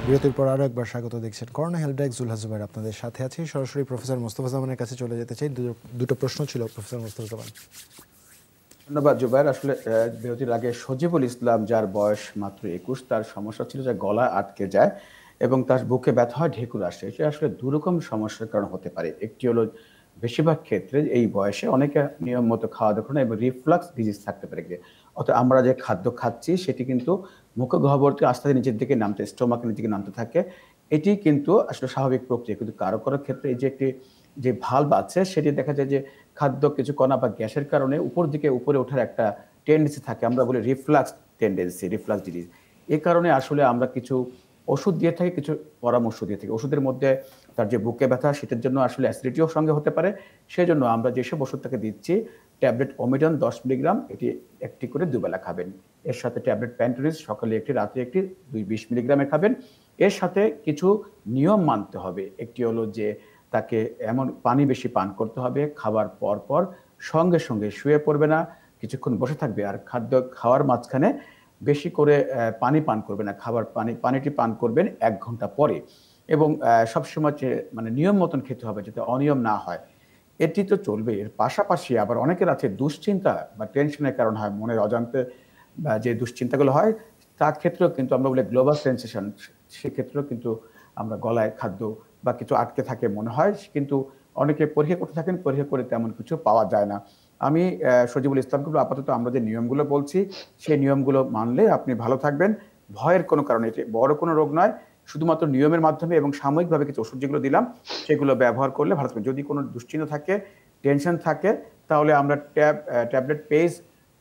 বিরতির পর আরও একবার স্বাগত দেখছেন corona help desk Zulhas Zubair আপনাদের সাথে আছি। সরাসরি প্রফেসর মোস্তফা জামানের কাছে চলে যেতে চাই। দুটো প্রশ্ন ছিল প্রফেসর মোস্তফা জামান। ধন্যবাদ জুবাইর। আসলে বিরতির আগে সজিবুল ইসলাম, যার বয়স মাত্র 21, তার সমস্যা ছিল যে গলা আটকে যায় এবং তার বুকে ব্যথা হয়, ঢেকুর আসে। এটা আসলে দুরকম সমস্যার কারণ হতে পারে। একটি হলো বেশিরভাগ ক্ষেত্রে এই বয়সে অনেকে নিয়ম মতো খাওয়া দাওয়া করে এবং রিফ্লাক্স ডিজিজ থাকতে পারে। অর্থাৎ আমরা যে খাদ্য খাচ্ছি সেটি কিন্তু মুখগহ্বরকে আস্তে আস্তে নিচের দিকে নামতে, স্টোমাকের নিচের দিকে নামতে থাকে। এটি কিন্তু আসলে স্বাভাবিক প্রক্রিয়া। কিন্তু কারো কারো ক্ষেত্রে এই যে একটি যে ভালভ আছে সেটি দেখা যায় যে খাদ্য কিছু কণা বা গ্যাসের কারণে উপর দিকে উপরে ওঠার একটা টেন্ডেন্সি থাকে, আমরা বলি রিফ্লাক্স টেন্ডেন্সি, রিফ্লাক্স ডিজিজ। এই কারণে আসলে আমরা কিছু ওষুধ দিয়ে থাকি, কিছু পরামর্শ দিয়ে থাকি। ওষুধের মধ্যে তার যে বুকে ব্যথা সেটার জন্য আসলে অ্যাসিডিটিও সঙ্গে হতে পারে। সেই জন্য আমরা যেসব ওষুধ তাকে দিচ্ছি, ট্যাবলেট ওমিডন 10 মিলিগ্রাম, এটি একটি করে দুবেলা খাবেন। এর সাথে ট্যাবলেট প্যান্টোনিস সকালে একটি, রাতে একটি, 20 মিলিগ্রামে খাবেন। এর সাথে কিছু নিয়ম মানতে হবে। একটি হলো যে তাকে এমন পানি বেশি পান করতে হবে, খাবার পর পর সঙ্গে সঙ্গে শুয়ে পড়বে না, কিছুক্ষণ বসে থাকবে। আর খাদ্য খাওয়ার মাঝখানে বেশি করে পানি পান করবে না, পানিটি পান করবেন 1 ঘন্টা পরে। এবং সবসময় মানে নিয়ম মতন খেতে হবে, যাতে অনিয়ম না হয়। এটি তো চলবে। এর পাশাপাশি আবার অনেকের আছে দুশ্চিন্তা বা টেনশনের কারণ হয়, মনের অজান্তে যে দুশ্চিন্তাগুলো হয়, তার ক্ষেত্রেও কিন্তু আমরা বলি গ্লোবাল সেন্সেশন, সেক্ষেত্রেও কিন্তু আমরা গলায় খাদ্য বা কিছু আটকে থাকে মনে হয়, কিন্তু অনেকে পরীক্ষা করতে থাকেন, পরীক্ষা করে তেমন কিছু পাওয়া যায় না। আমি সজিবুল ইসলামকে আপাতত আমরা যে নিয়মগুলো বলছি সেই নিয়মগুলো মানলে আপনি ভালো থাকবেন। ভয়ের কোনো কারণে, এটি বড় কোনো রোগ নয়, শুধুমাত্র নিয়মের মাধ্যমে এবং সাময়িকভাবে কিছু ওষুধ যেগুলো দিলাম সেগুলো ব্যবহার করলে ভালো থাকবে। যদি কোনো দুশ্চিন্তা থাকে, টেনশন থাকে, তাহলে আমরা ট্যাবলেট পেজ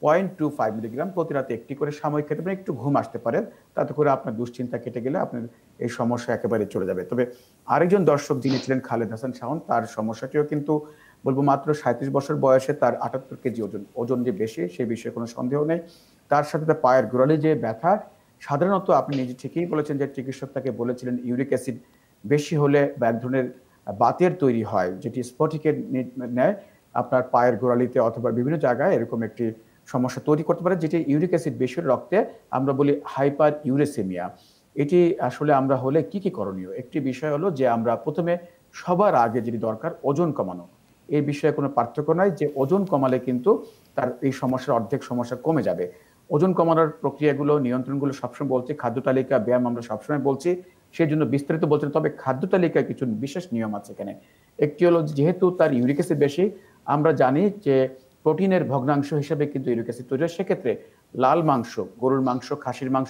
0.25 মিলিগ্রাম প্রতি রাতে একটি করে সাময়িক খেতে পারেন। একটু ঘুম আসতে পারেন, তাতে করে আপনার দুশ্চিন্তা কেটে গেলে আপনার এই সমস্যা একেবারে চলে যাবে। তবে আরেকজন দর্শক যিনি ছিলেন খালেদ হাসান শাওন, তার সমস্যাটিও কিন্তু বলবো মাত্র 37 বছর বয়সে, তার 78 কেজি ওজন যে বেশি সেই বিষয়ে কোনো সন্দেহ নেই। তার সাথে তার পায়ের গোড়ালি যে ব্যথা, সাধারণত আপনি নিজে ঠিকই বলেছেন যে চিকিৎসক তাকে বলেছিলেন ইউরিক অ্যাসিড বেশি হলে বা এক ধরনের বাতের তৈরি হয়, যেটি স্ফটিকের নেয় আপনার পায়ের গোড়ালিতে অথবা বিভিন্ন জায়গায় এরকম একটি সমস্যা তৈরি করতে পারে, যেটি ইউরিক অ্যাসিড বেশি রক্তে আমরা বলি হাইপার ইউরেসেমিয়া। এটি আসলে আমরা হলে কি কি করণীয়? একটি বিষয় হলো যে আমরা প্রথমে সবার আগে যেটি দরকার ওজন কমানো। এই বিষয়ে কোনো পার্থক্য নাই, যে ওজন কমালে কিন্তু তার এই সমস্যার অর্ধেক সমস্যা কমে যাবে। ওজন কমানোর প্রক্রিয়াগুলো, নিয়ন্ত্রণগুলো সবসময় বলছি, খাদ্য তালিকা, ব্যায়াম আমরা সবসময় বলছি, সেই জন্য বিস্তারিত বলছি। তবে খাদ্য তালিকায় কিছু বিশেষ নিয়ম আছে এখানে। একটি হলো যেহেতু তার ইউরিক অ্যাসিড বেশি, আমরা জানি যে প্রোটিনের ভগ্নাংশ হিসেবে কিন্তু ইউরিক অ্যাসিড তৈরি হয়। সেক্ষেত্রে লাল মাংস, গরুর মাংস, খাসির মাংস,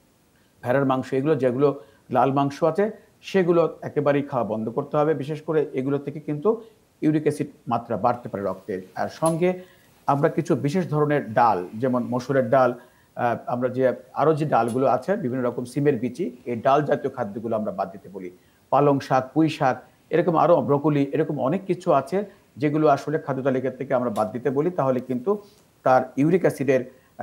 ভেড়ার মাংস, এগুলো যেগুলো লাল মাংস আছে সেগুলো একেবারেই খাওয়া বন্ধ করতে হবে। বিশেষ করে এগুলো থেকে কিন্তু ইউরিক অ্যাসিড মাত্রা বাড়তে পারে রক্তে। আর সঙ্গে আমরা কিছু বিশেষ ধরনের ডাল, যেমন মসুরের ডাল, আমরা যে আরো যে ডালগুলো আছে বিভিন্ন রকম সিমের বিচি, এই ডাল জাতীয় খাদ্যগুলো আমরা বাদ দিতে বলি। পালং শাক, পুঁই শাক, এরকম আরো ব্রকলি, এরকম অনেক কিছু আছে যেগুলো আসলে খাদ্য তালিকা থেকে আমরা বাদ দিতে বলি। তাহলে কিন্তু তার ইউরিক অ্যাসিডের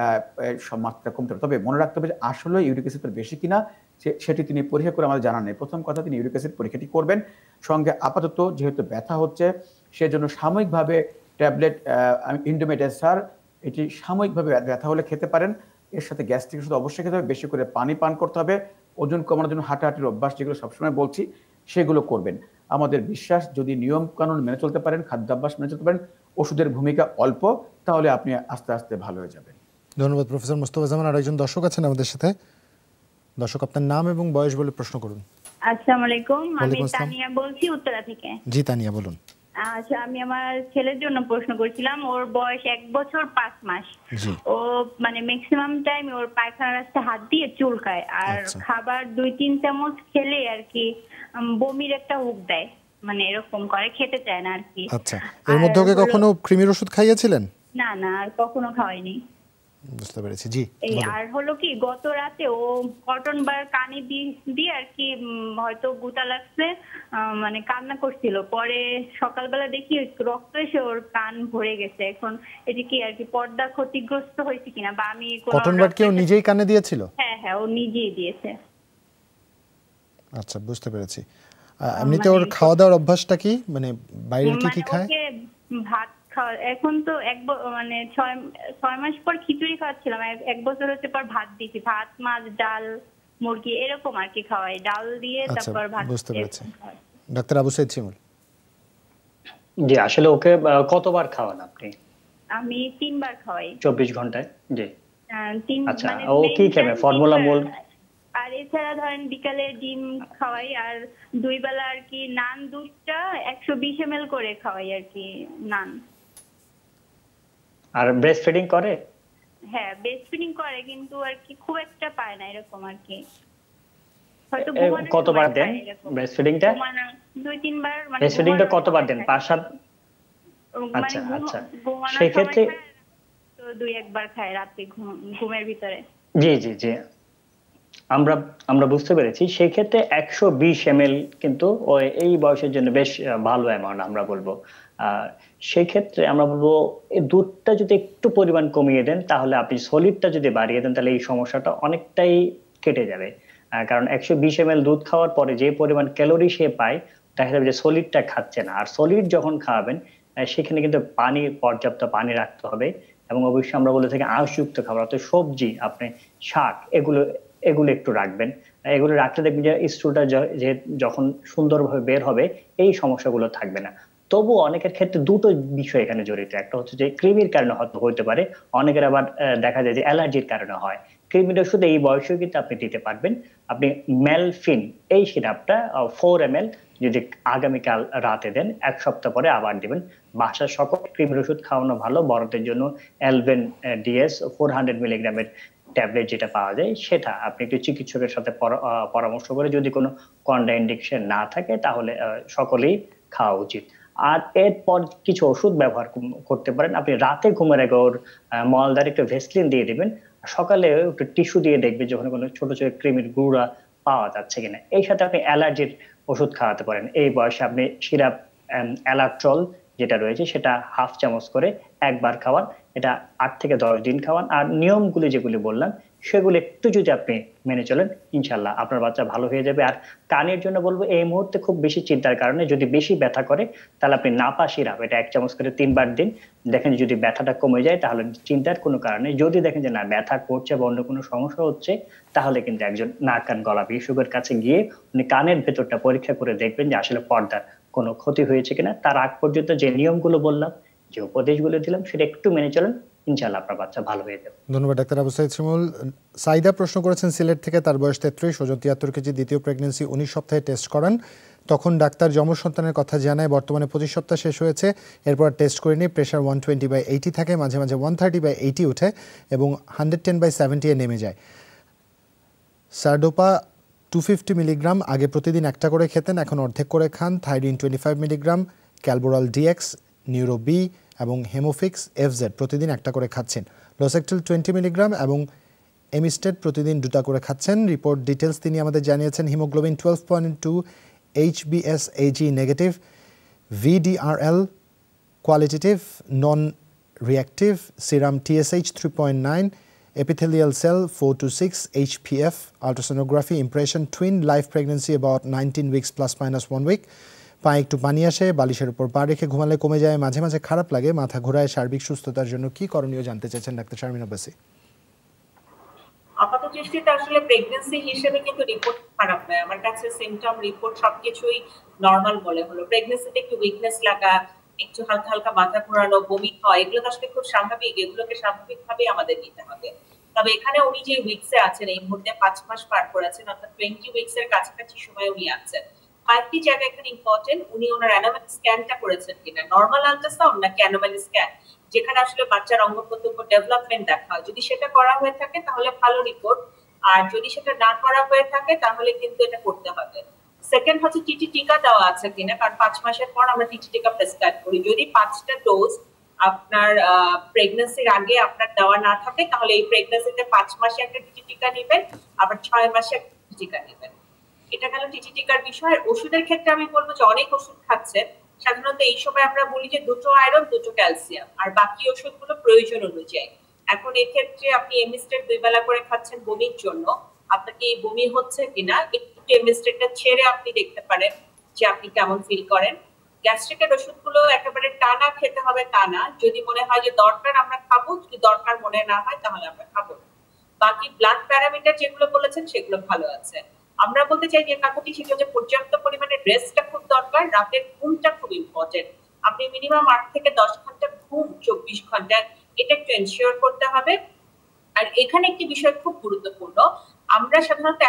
মাত্রা কমতে হবে। তবে মনে রাখতে হবে যে আসলে ইউরিক অ্যাসিড বেশি কিনা সেটি তিনি পরীক্ষা করে আমাদের জানান নেই। প্রথম কথা, তিনি ইউরিক অ্যাসিড পরীক্ষাটি করবেন। সঙ্গে আপাতত যেহেতু ব্যথা হচ্ছে সেজন্য সাময়িকভাবে ট্যাবলেট ইন্ডোমেটাসার, এটি সাময়িকভাবে ব্যথা হলে খেতে পারেন। এর সাথে গ্যাস্ট্রিক ওষুধ অবশ্যই খেতে হবে, বেশি করে পানি পান করতে হবে। ওজন কমানোর জন্য হাঁটাহাঁটির অভ্যাস, যেগুলো সবসময় বলছি, সেগুলো করবেন। আমাদের বিশ্বাস, যদি নিয়ম কানুন মেনে চলতে পারেন, খাদ্যাভ্যাস মেনে চলতে পারেন, ওষুধের ভূমিকা অল্প, তাহলে আপনি আস্তে আস্তে ভালো হয়ে যাবেন। ধন্যবাদ প্রফেসর মোস্তফা জামান। আর একজন দর্শক আছেন আমাদের সাথে। দর্শক, আপনার নাম এবং বয়স বলে প্রশ্ন করুন। আসসালামু আলাইকুম, আমি তানিয়া বলছি উত্তরা থেকে। জি তানিয়া, বলুন। আচ্ছা, আমি আমার ছেলের জন্য প্রশ্ন করছিলাম। ওর বয়স 1 বছর 5 মাস। ও মানে ম্যাক্সিমাম টাইম ওর পায়খানা রাস্তায় হাত দিয়ে চুলকায়, আর খাবার 2-3 চামচ খেলে আর কি বমির একটা হুক দেয়, মানে এরকম করে, খেতে চায় না আর কি। আচ্ছা, এর মধ্যে ওকে কখনো কৃমির ওষুধ খাইয়েছিলেন? না না, আর কখনো খাওয়াইনি। বুঝতে পেরেছি। জি, আর হলো কি, গত রাতে ও কটন বার কানে দিয়ে আর কি হয়তো গুতা লাগছে, মানে কান্না করছিল। পরে সকালবেলা দেখি রক্ত এসে ওর কান ভরে গেছে। এখন এটা কি আর কি পর্দা ক্ষতিগ্রস্ত হয়েছে কিনা, বা আমি কটন বার কি ও নিজেই কানে দিয়েছিল? হ্যাঁ হ্যাঁ, ও নিজেই দিয়েছে। আচ্ছা, বুঝতে পেরেছি। এমনিতে ওর খাওয়া দাওয়ার অভ্যাসটা কি, মানে বাইরের কি কি খায়? ভাত খাওয়া, এখন তো মানে 6 মাস পর খিচুড়ি খাওয়াচ্ছিলাম, 1 বছর হচ্ছে পর ভাত দিয়েছি, ভাত, মাছ, ডাল, মুরগি এরকম আর কি খাওয়াই, ডাল দিয়ে আচ্ছা, তারপর ভাত। বুঝতে পেরেছি। ডাক্তার আবু সাইদ শিমুল, জি আসলে ওকে কতবার খাওয়ান আপনি? আমি 3 বার খাওয়াই 24 ঘন্টায়? জি। 3 আচ্ছা, মানে ও কি খাবে? ফর্মুলা মোল? আর এছাড়া ধরেন বিকালে ডিম খাওয়াই, আর 2 বেলা আর কি নান দুধটা 120 ml করে খাওয়াই আর কি নান। আর ব্রেস্ট ফিডিং করে? হ্যাঁ ব্রেস্ট ফিডিং করে, কিন্তু আর কি খুব একটা পায় না এরকম আর কি। হয়তো কতবার দেন ব্রেস্ট ফিডিংটা? 2-3 বার। মানে ব্রেস্ট ফিডিংটা কতবার দেন? 5-7? আচ্ছা আচ্ছা, সেই ক্ষেত্রে তো 2-1 বার খায় রাতে ঘুমের ভিতরে। জি জি জি, আমরা বুঝতে পেরেছি। সেই ক্ষেত্রে 120 ml কিন্তু এই বয়সের জন্য বেশ ভালো অ্যামাউন্ট আমরা বলবো। সেই ক্ষেত্রে আমরা বলবো এই দুধটা যদি একটু পরিমাণ কমিয়ে দেন, তাহলে আপনি সলিডটা যদি বাড়িয়ে দেন, তাহলে এই সমস্যাটা অনেকটাই কেটে যাবে। কারণ 120 ml দুধ খাওয়ার পরে যে পরিমাণ ক্যালোরি সে পায়, দেখা যাবে যে সলিডটা খাচ্ছে না। আর সলিড যখন খাওয়াবেন সেখানে কিন্তু পর্যাপ্ত পানি রাখতে হবে, এবং অবশ্যই আমরা বলে থাকি আঁশযুক্ত খাবার, অর্থাৎ সবজি, আপনি শাক, এগুলো একটু রাখবেন। এগুলো রাখলে দেখবেন যে স্টুলটা যখন সুন্দরভাবে বের হবে এই সমস্যাগুলো থাকবে না। তবু অনেকের ক্ষেত্রে দুটো বিষয় এখানে জড়িত। একটা হচ্ছে যে কৃমির কারণে হয়তো হতে পারে, অনেকের আবার দেখা যায় যে অ্যালার্জির কারণে হয়। কৃমির ওষুধ এই বয়সেও কিন্তু আপনি দিতে পারবেন। আপনি মেলফিন এই সিরাপটা 4 ml যদি আগামীকাল রাতে দেন, 1 সপ্তাহ পরে আবার দিবেন। বাসার সকল কৃমির ওষুধ খাওয়ানো ভালো। বড়দের জন্য অ্যালবেন ডিএস 400 মিলিগ্রামের ট্যাবলেট যেটা পাওয়া যায়, সেটা আপনি একটু চিকিৎসকের সাথে পরামর্শ করে, যদি কোনো কন্ট্রা ইন্ডিকেশন না থাকে, তাহলে সকলেই খাওয়া উচিত। আর এরপর কিছু ওষুধ ব্যবহার করতে পারেন। আপনি রাতে ঘুমের আগে ওর মলদার একটু ভেসলিন দিয়ে দিবেন, সকালে একটু টিস্যু দিয়ে দেখবেন যখন কোনো ছোট ছোট কৃমির গুঁড়া পাওয়া যাচ্ছে কিনা। এই সাথে আপনি অ্যালার্জির ওষুধ খাওয়াতে পারেন। এই বয়সে আপনি সিরাপ অ্যালাট্রল যেটা রয়েছে সেটা 1/2 চামচ করে একবার খাওয়ান। এটা 8 থেকে 10 দিন খাওয়ান। আর নিয়মগুলি যেগুলি বললাম সেগুলো একটু যদি আপনি মেনে চলেন, ইনশাল্লাহ আপনার বাচ্চা ভালো হয়ে যাবে। আর কানের জন্য বলবো, এই মুহূর্তে খুব বেশি চিন্তার কারণে যদি বেশি ব্যথা করে, তাহলে আপনি নাপা সিরাপ এটা 1 চামচ করে 3 বার দিন। দেখেন যদি ব্যথাটা কমে যায়, তাহলে চিন্তার কোনো কারণে। যদি দেখেন যে না ব্যথা করছে বা অন্য কোনো সমস্যা হচ্ছে, তাহলে কিন্তু একজন নাক কান গলা বিশেষজ্ঞের কাছে গিয়ে উনি কানের ভেতরটা পরীক্ষা করে দেখবেন যে আসলে পর্দার কোনো ক্ষতি হয়েছে কিনা। তার আগ পর্যন্ত যে নিয়মগুলো বললাম, যে উপদেশগুলো দিলাম, সেটা একটু মেনে চলেন, ইনশাআল্লাহ আপনার বাচ্চা ভালো হয়ে যাবে। ধন্যবাদ ডাক্তার আবু সাইদ শিমুল। সাইদা প্রশ্ন করেছেন সিলেট থেকে, তার বয়স 33, ওজন 73 কেজি, দ্বিতীয় প্রেগন্যান্সি, 19 সপ্তাহে টেস্ট করান। তখন ডাক্তার যমজ সন্তানের কথা জানায়। বর্তমানে 25 সপ্তাহ শেষ হয়েছে, এরপর টেস্ট করিনি। প্রেশার 120/80 থাকে, মাঝে মাঝে 130/80 ওঠে এবং 110/70 এ নেমে যায়। সারডোপা 250 মিলিগ্রাম আগে প্রতিদিন একটা করে খেতেন, এখন অর্ধেক করে খান। Thyrin 25 milligram, Calboral DX, neuro B এবং হেমোফিক্স এফজেড প্রতিদিন একটা করে খাচ্ছেন। লোসেকটেল 20 মিলিগ্রাম এবং এমিস্টেড প্রতিদিন 2টা করে খাচ্ছেন। রিপোর্ট ডিটেলস তিনি আমাদের জানিয়েছেন। Haemoglobin 12.2, HbS/Ag negative, VDRL qualitative non reactive, serum TSH 3.9, epithelial cell 4 to 6, HPF, ultrasonography, impression, twin, live pregnancy about 19 weeks ±1 week। পায়ে একটু পানি আসে, বালিশের উপর পা রেখে ঘুমালে কমে যায়, মাঝে মাঝে খারাপ লাগে, মাথা ঘোরায়। সার্বিক সুস্থতার জন্য কি করণীয় জানতে চাইছেন ডাক্তার শারমিন আব্বাসী। আপাত দৃষ্টিতে আসলে প্রেগন্যান্সি হিসেবে কিন্তু রিপোর্ট খারাপ নয়। আমার কাছে সিমটম রিপোর্ট সবকিছুই নরমাল বলে হলো। প্রেগন্যান্সিতে একটু উইকনেস লাগা, একটু হালকা হালকা মাথা ঘোরানো, বমি হয়, এগুলো তো আসলে খুব স্বাভাবিক। এগুলোকে স্বাভাবিকভাবে আমাদের নিতে হবে। তবে এখানে উনি যে উইকসে আছেন, এই মুহূর্তে 5 মাস পার করেছেন, অর্থাৎ 20 উইকসের কাছাকাছি সময় উনি আছেন। কয়েকটি জায়গা এখানে ইম্পর্টেন্ট, উনি ওনার অ্যানোমালি স্ক্যানটা করেছেন কিনা, নর্মাল আল্ট্রাসাউন্ড নাকি অ্যানোমালি স্ক্যান, যেখানে আসলে বাচ্চার অঙ্গ প্রত্যঙ্গ ডেভেলপমেন্ট দেখা হয়। যদি সেটা করা হয়ে থাকে তাহলে ভালো রিপোর্ট, আর যদি সেটা না করা হয়ে থাকে তাহলে কিন্তু এটা করতে হবে। সেকেন্ড হচ্ছে টিটি টিকা দেওয়া আছে কিনা, কারণ 5 মাসের পর আমরা টিটি টিকা প্রেসক্রাইব করি। যদি 5টা ডোজ আপনার প্রেগন্যান্সির আগে আপনার দেওয়া না থাকে, তাহলে এই প্রেগন্যান্সিতে 5 মাসে একটা টিটি টিকা নেবেন, আবার 6 মাসে একটা টিটি টিকা নেবেন। এটা গেল টিটি টিকার বিষয়। ওষুধের ক্ষেত্রে আমি বলবো যে অনেক ওষুধ খাচ্ছেন। সাধারণত এই সময় আমরা বলি যে 2টো আয়রন 2টো ক্যালসিয়াম, আর বাকি ওষুধগুলো প্রয়োজন অনুযায়ী। এখন এই ক্ষেত্রে আপনি এমিস্টেড 2 বেলা করে খাচ্ছেন বমির জন্য, আপনাকে এই বমি হচ্ছে কিনা একটু এমিস্টেডটা ছেড়ে আপনি দেখতে পারেন যে আপনি কেমন ফিল করেন। গ্যাস্ট্রিকের ওষুধগুলো একেবারে টানা খেতে হবে তা না, যদি মনে হয় যে দরকার আমরা খাবো, যদি দরকার মনে না হয় তাহলে আমরা খাবো। বাকি ব্লাড প্যারামিটার যেগুলো বলেছেন সেগুলো ভালো আছে। আমরা বলতে চাই যে কথাটি সেটা যে পর্যাপ্ত পরিমাণে রেস্টটা খুব দরকার, রাতের ঘুমটা খুব ইম্পর্টেন্ট। আপনি মিনিমাম 8 থেকে 10 ঘন্টা ঘুম 24 ঘন্টায় এটা একটু এনশিওর করতে হবে। আর এখানে একটি বিষয় খুব গুরুত্বপূর্ণ, আমরা সাধারণত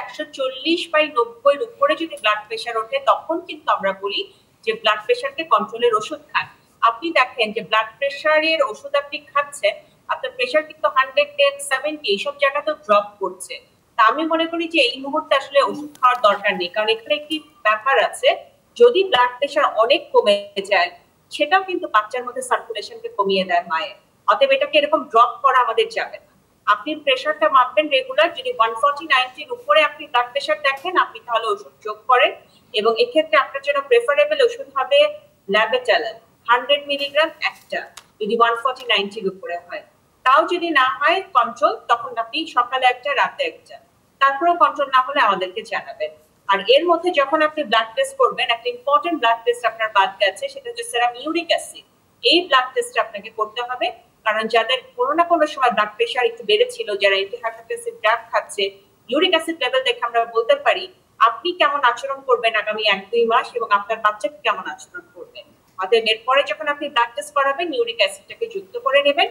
140/90 এর উপরে যদি ব্লাড প্রেশার ওঠে তখন কিন্তু আমরা বলি যে ব্লাড প্রেশারকে কন্ট্রোলের ওষুধ খান। আপনি দেখেন যে ব্লাড প্রেশারের ওষুধ আপনি খাচ্ছেন, আপনার প্রেশার কিন্তু 110, 70 এইসব জায়গাতেও ড্রপ করছে। তা আমি মনে করি যে এই মুহূর্তে আসলে ওষুধ খাওয়ার দরকার নেই, কারণ এখানে একটি ব্যাপার আছে, যদি ব্লাড প্রেশার অনেক কমে যায় সেটাও কিন্তু বাচ্চার মধ্যে সার্কুলেশনকে কমিয়ে দেয় মায়ের। অতএব এটাকে এরকম ড্রপ করা আমাদের যাবে না। আপনি প্রেশারটা মাপবেন রেগুলার, যদি 140/90 এর উপরে আপনি ব্লাড প্রেশার দেখেন আপনি তাহলে ওষুধ যোগ করেন, এবং এক্ষেত্রে আপনার জন্য প্রেফারেবল ওষুধ হবে ল্যাবেটালাল 100 মিলিগ্রাম একটা, যদি 140/90 এর উপরে হয়। তাও যদি না হয় কন্ট্রোল, তখন আপনি সকালে একটা রাতে একটা, তারপরেও কন্ট্রোল না হলে আমাদেরকে জানাবেন। আর এর মধ্যে যখন আপনি ব্লাড টেস্ট করবেন, একটা ইম্পর্টেন্ট ব্লাড টেস্ট আপনার বাদ গেছে, সেটা হচ্ছে সেরাম ইউরিক অ্যাসিড। এই ব্লাড টেস্ট আপনাকে করতে হবে, কারণ যাদের কোনো না কোনো সময় ব্লাড প্রেশার একটু বেড়েছিল, যারা অ্যান্টিহাইপারটেনসিভ ড্রাগ খাচ্ছে, ইউরিক অ্যাসিড লেভেল দেখে আমরা বলতে পারি আপনি কেমন আচরণ করবেন আগামী 1-2 মাস এবং আপনার বাচ্চাকে কেমন আচরণ করবেন। অতএব এরপরে যখন আপনি ব্লাড টেস্ট করাবেন ইউরিক অ্যাসিডটাকে যুক্ত করে নেবেন।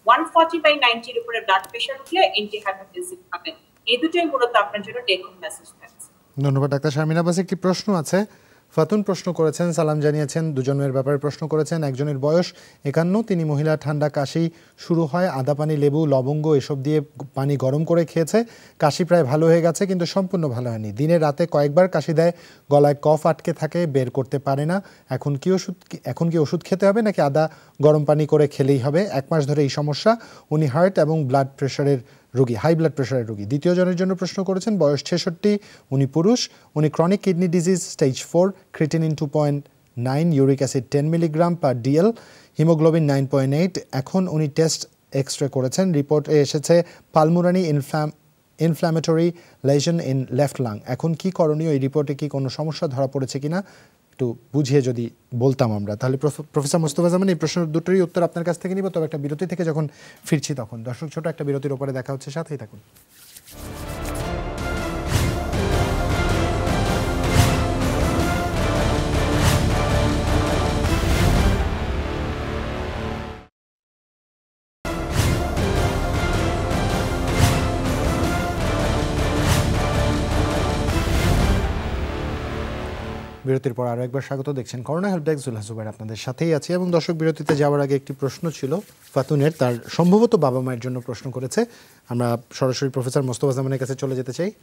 140/90 এর উপরে ব্লাড প্রেশার উঠলে অ্যান্টিহাইপারটেনসিভ খাবেন। এই দুটোই মূলত আপনার জন্য টেক হোম মেসেজ থাকছে। ধন্যবাদ ডাক্তার শারমিন আব্বাস। একটি প্রশ্ন আছে, ফাতুন প্রশ্ন করেছেন, সালাম জানিয়েছেন, দুজনের ব্যাপারে প্রশ্ন করেছেন। একজনের বয়স 51, তিনি মহিলা, ঠান্ডা কাশি শুরু হয়, আদা পানি, লেবু, লবঙ্গ এসব দিয়ে পানি গরম করে খেয়েছে, কাশি প্রায় ভালো হয়ে গেছে কিন্তু সম্পূর্ণ ভালো হয়নি। দিনে রাতে কয়েকবার কাশি দেয়, গলায় কফ আটকে থাকে, বের করতে পারে না। এখন কি ওষুধ খেতে হবে নাকি আদা গরম পানি করে খেলেই হবে? 1 মাস ধরে এই সমস্যা। উনি হার্ট এবং ব্লাড প্রেশারের রোগী, হাই ব্লাড প্রেশারের রোগী। দ্বিতীয় জনের জন্য প্রশ্ন করেছেন, বয়স 66, উনি পুরুষ, উনি chronic kidney disease stage 4, creatinine 2.9, uric acid 10 milligram per DL, haemoglobin 9.8। এখন উনি টেস্ট এক্সরে করেছেন, রিপোর্টে এসেছে pulmonary inflammatory lesion in left lung. এখন কি করণীয়? এই রিপোর্টে কি কোনো সমস্যা ধরা পড়েছে কিনা একটু বুঝিয়ে যদি বলতাম আমরা, তাহলে প্রফেসর মোস্তফা জামান এই প্রশ্ন দুটোরই উত্তর আপনার কাছ থেকে নিব। তবে একটা বিরতি থেকে যখন ফিরছি তখন দর্শক, ছোট একটা বিরতির উপরে দেখা হচ্ছে, সাথেই থাকুন। বিরতির পর আরও একবার স্বাগত। দেখছেন corona help desk, Zulhas Zubair আপনাদের সাথেই আছে। এবং দর্শক, বিরতিতে যাওয়ার আগে একটি প্রশ্ন ছিল ফাতুনের, তার সম্ভবত বাবা মায়ের জন্য প্রশ্ন করেছে। আমরা সরাসরি প্রফেসর মোস্তফা জামানের কাছে চলে যেতে চাই।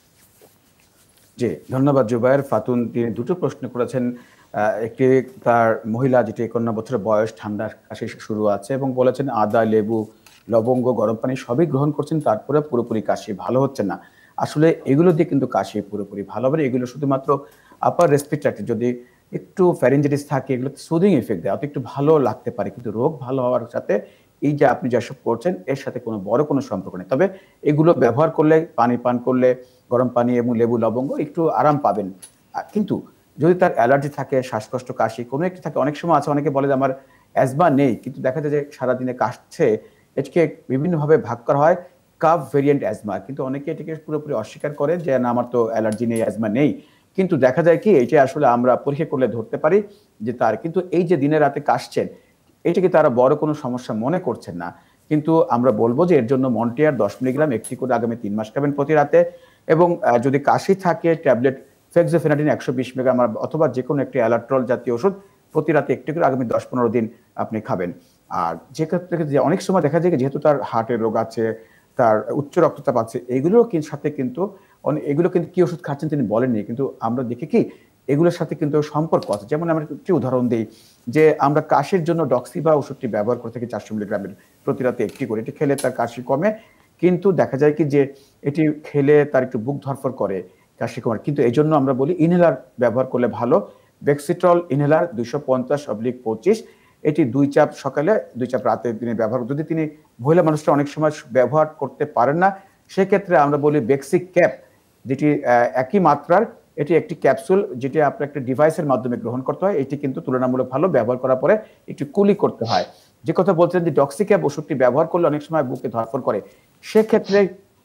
জি, ধন্যবাদ জুবাইর। ফাতুন তিনি দুটো প্রশ্ন করেছেন। একটি তার মহিলা, যেটি 51 বছর বয়স, ঠান্ডার কাশি শুরু আছে এবং বলেছেন আদা, লেবু, লবঙ্গ, গরম পানি সবই গ্রহণ করছেন, তারপরে পুরোপুরি কাশি ভালো হচ্ছে না। আসলে এগুলো দিয়ে কিন্তু কাশি পুরোপুরি ভালো হবে, এগুলো শুধুমাত্র আপার রেসপিরেটরি যদি একটু ফ্যারিঞ্জাইটিস থাকে এগুলো সুদিং এফেক্ট দেয়, অত একটু ভালো লাগতে পারে, কিন্তু রোগ ভালো হওয়ার সাথে এই যে আপনি যেসব করছেন এর সাথে কোনো বড় কোনো সম্পর্ক নেই। তবে এগুলো ব্যবহার করলে, পানি পান করলে, গরম পানি এবং লেবু, লবঙ্গ, একটু আরাম পাবেন। কিন্তু যদি তার অ্যালার্জি থাকে, শ্বাসকষ্ট, কাশি কোনো একটু থাকে, অনেক সময় আছে অনেকে বলে যে আমার অ্যাজমা নেই, কিন্তু দেখা যায় যে সারাদিনে কাশছে, এটাকে বিভিন্নভাবে ভাগ করা হয় কাফ ভেরিয়েন্ট অ্যাজমা, কিন্তু অনেকে এটাকে পুরোপুরি অস্বীকার করে যে না আমার তো অ্যালার্জি নেই, অ্যাজমা নেই। কিন্তু দেখা যায় কি এইটা আসলে আমরা পরীক্ষা করলে ধরতে পারি যে তার কিন্তু এই যে দিনে রাতে কাশছেন এটাকে তারা বড় কোনো সমস্যা মনে করছেন না। কিন্তু আমরা বলবো যে এর জন্য মন্টিয়ার 10 মিলিগ্রাম একটি করে আগামী 3 মাস খাবেন প্রতি রাতে, এবং যদি কাশি থাকে ট্যাবলেট ফেক্সোফেনাডিন 120 মিলিগ্রাম অথবা যে কোনো একটি অ্যালাট্রল জাতীয় ওষুধ প্রতি রাতে একটি করে আগামী 10-15 দিন আপনি খাবেন। আর যে ক্ষেত্রে অনেক সময় দেখা যায় যেহেতু তার হার্টের রোগ আছে, তার উচ্চ রক্তচাপ আছে, এগুলোর সাথে কিন্তু এগুলো কিন্তু কি ওষুধ খাচ্ছেন তিনি বলেননি, কিন্তু আমরা দেখি কি এগুলোর সাথে কিন্তু সম্পর্ক আছে। যেমন আমরা একটি উদাহরণ দিই যে আমরা কাশির জন্য ডক্সিবা ওষুধটি ব্যবহার করে থাকি 400 মিলিগ্রামের প্রতি রাতে একটি করে, এটি খেলে তার কাশি কমে, কিন্তু দেখা যায় কি যে এটি খেলে তার একটু বুক ধরফর করে, কাশি কমার, কিন্তু এই জন্য আমরা বলি ইনহেলার ব্যবহার করলে ভালো। বেক্সিট্রল ইনহেলার 250/25, এটি 2 চাপ সকালে 2 চাপ রাতে তিনি ব্যবহার, যদি তিনি মহিলা মানুষরা অনেক সময় ব্যবহার করতে পারেন না সেক্ষেত্রে আমরা বলি বেক্সিক ক্যাপ, যেটি একই মাত্রার, এটি একটি ক্যাপসুল যেটি আপনার একটা ডিভাইসের মাধ্যমে গ্রহণ করতে হয়, এটি কিন্তু তুলনামূলক ভালো, ব্যবহার করার পরে একটু কুলি করতে হয়। যে কথা বলছেন যে ডক্সিক্যাপ ওষুধটি ব্যবহার করলে অনেক সময় বুকে ধরফর করে, সেক্ষেত্রে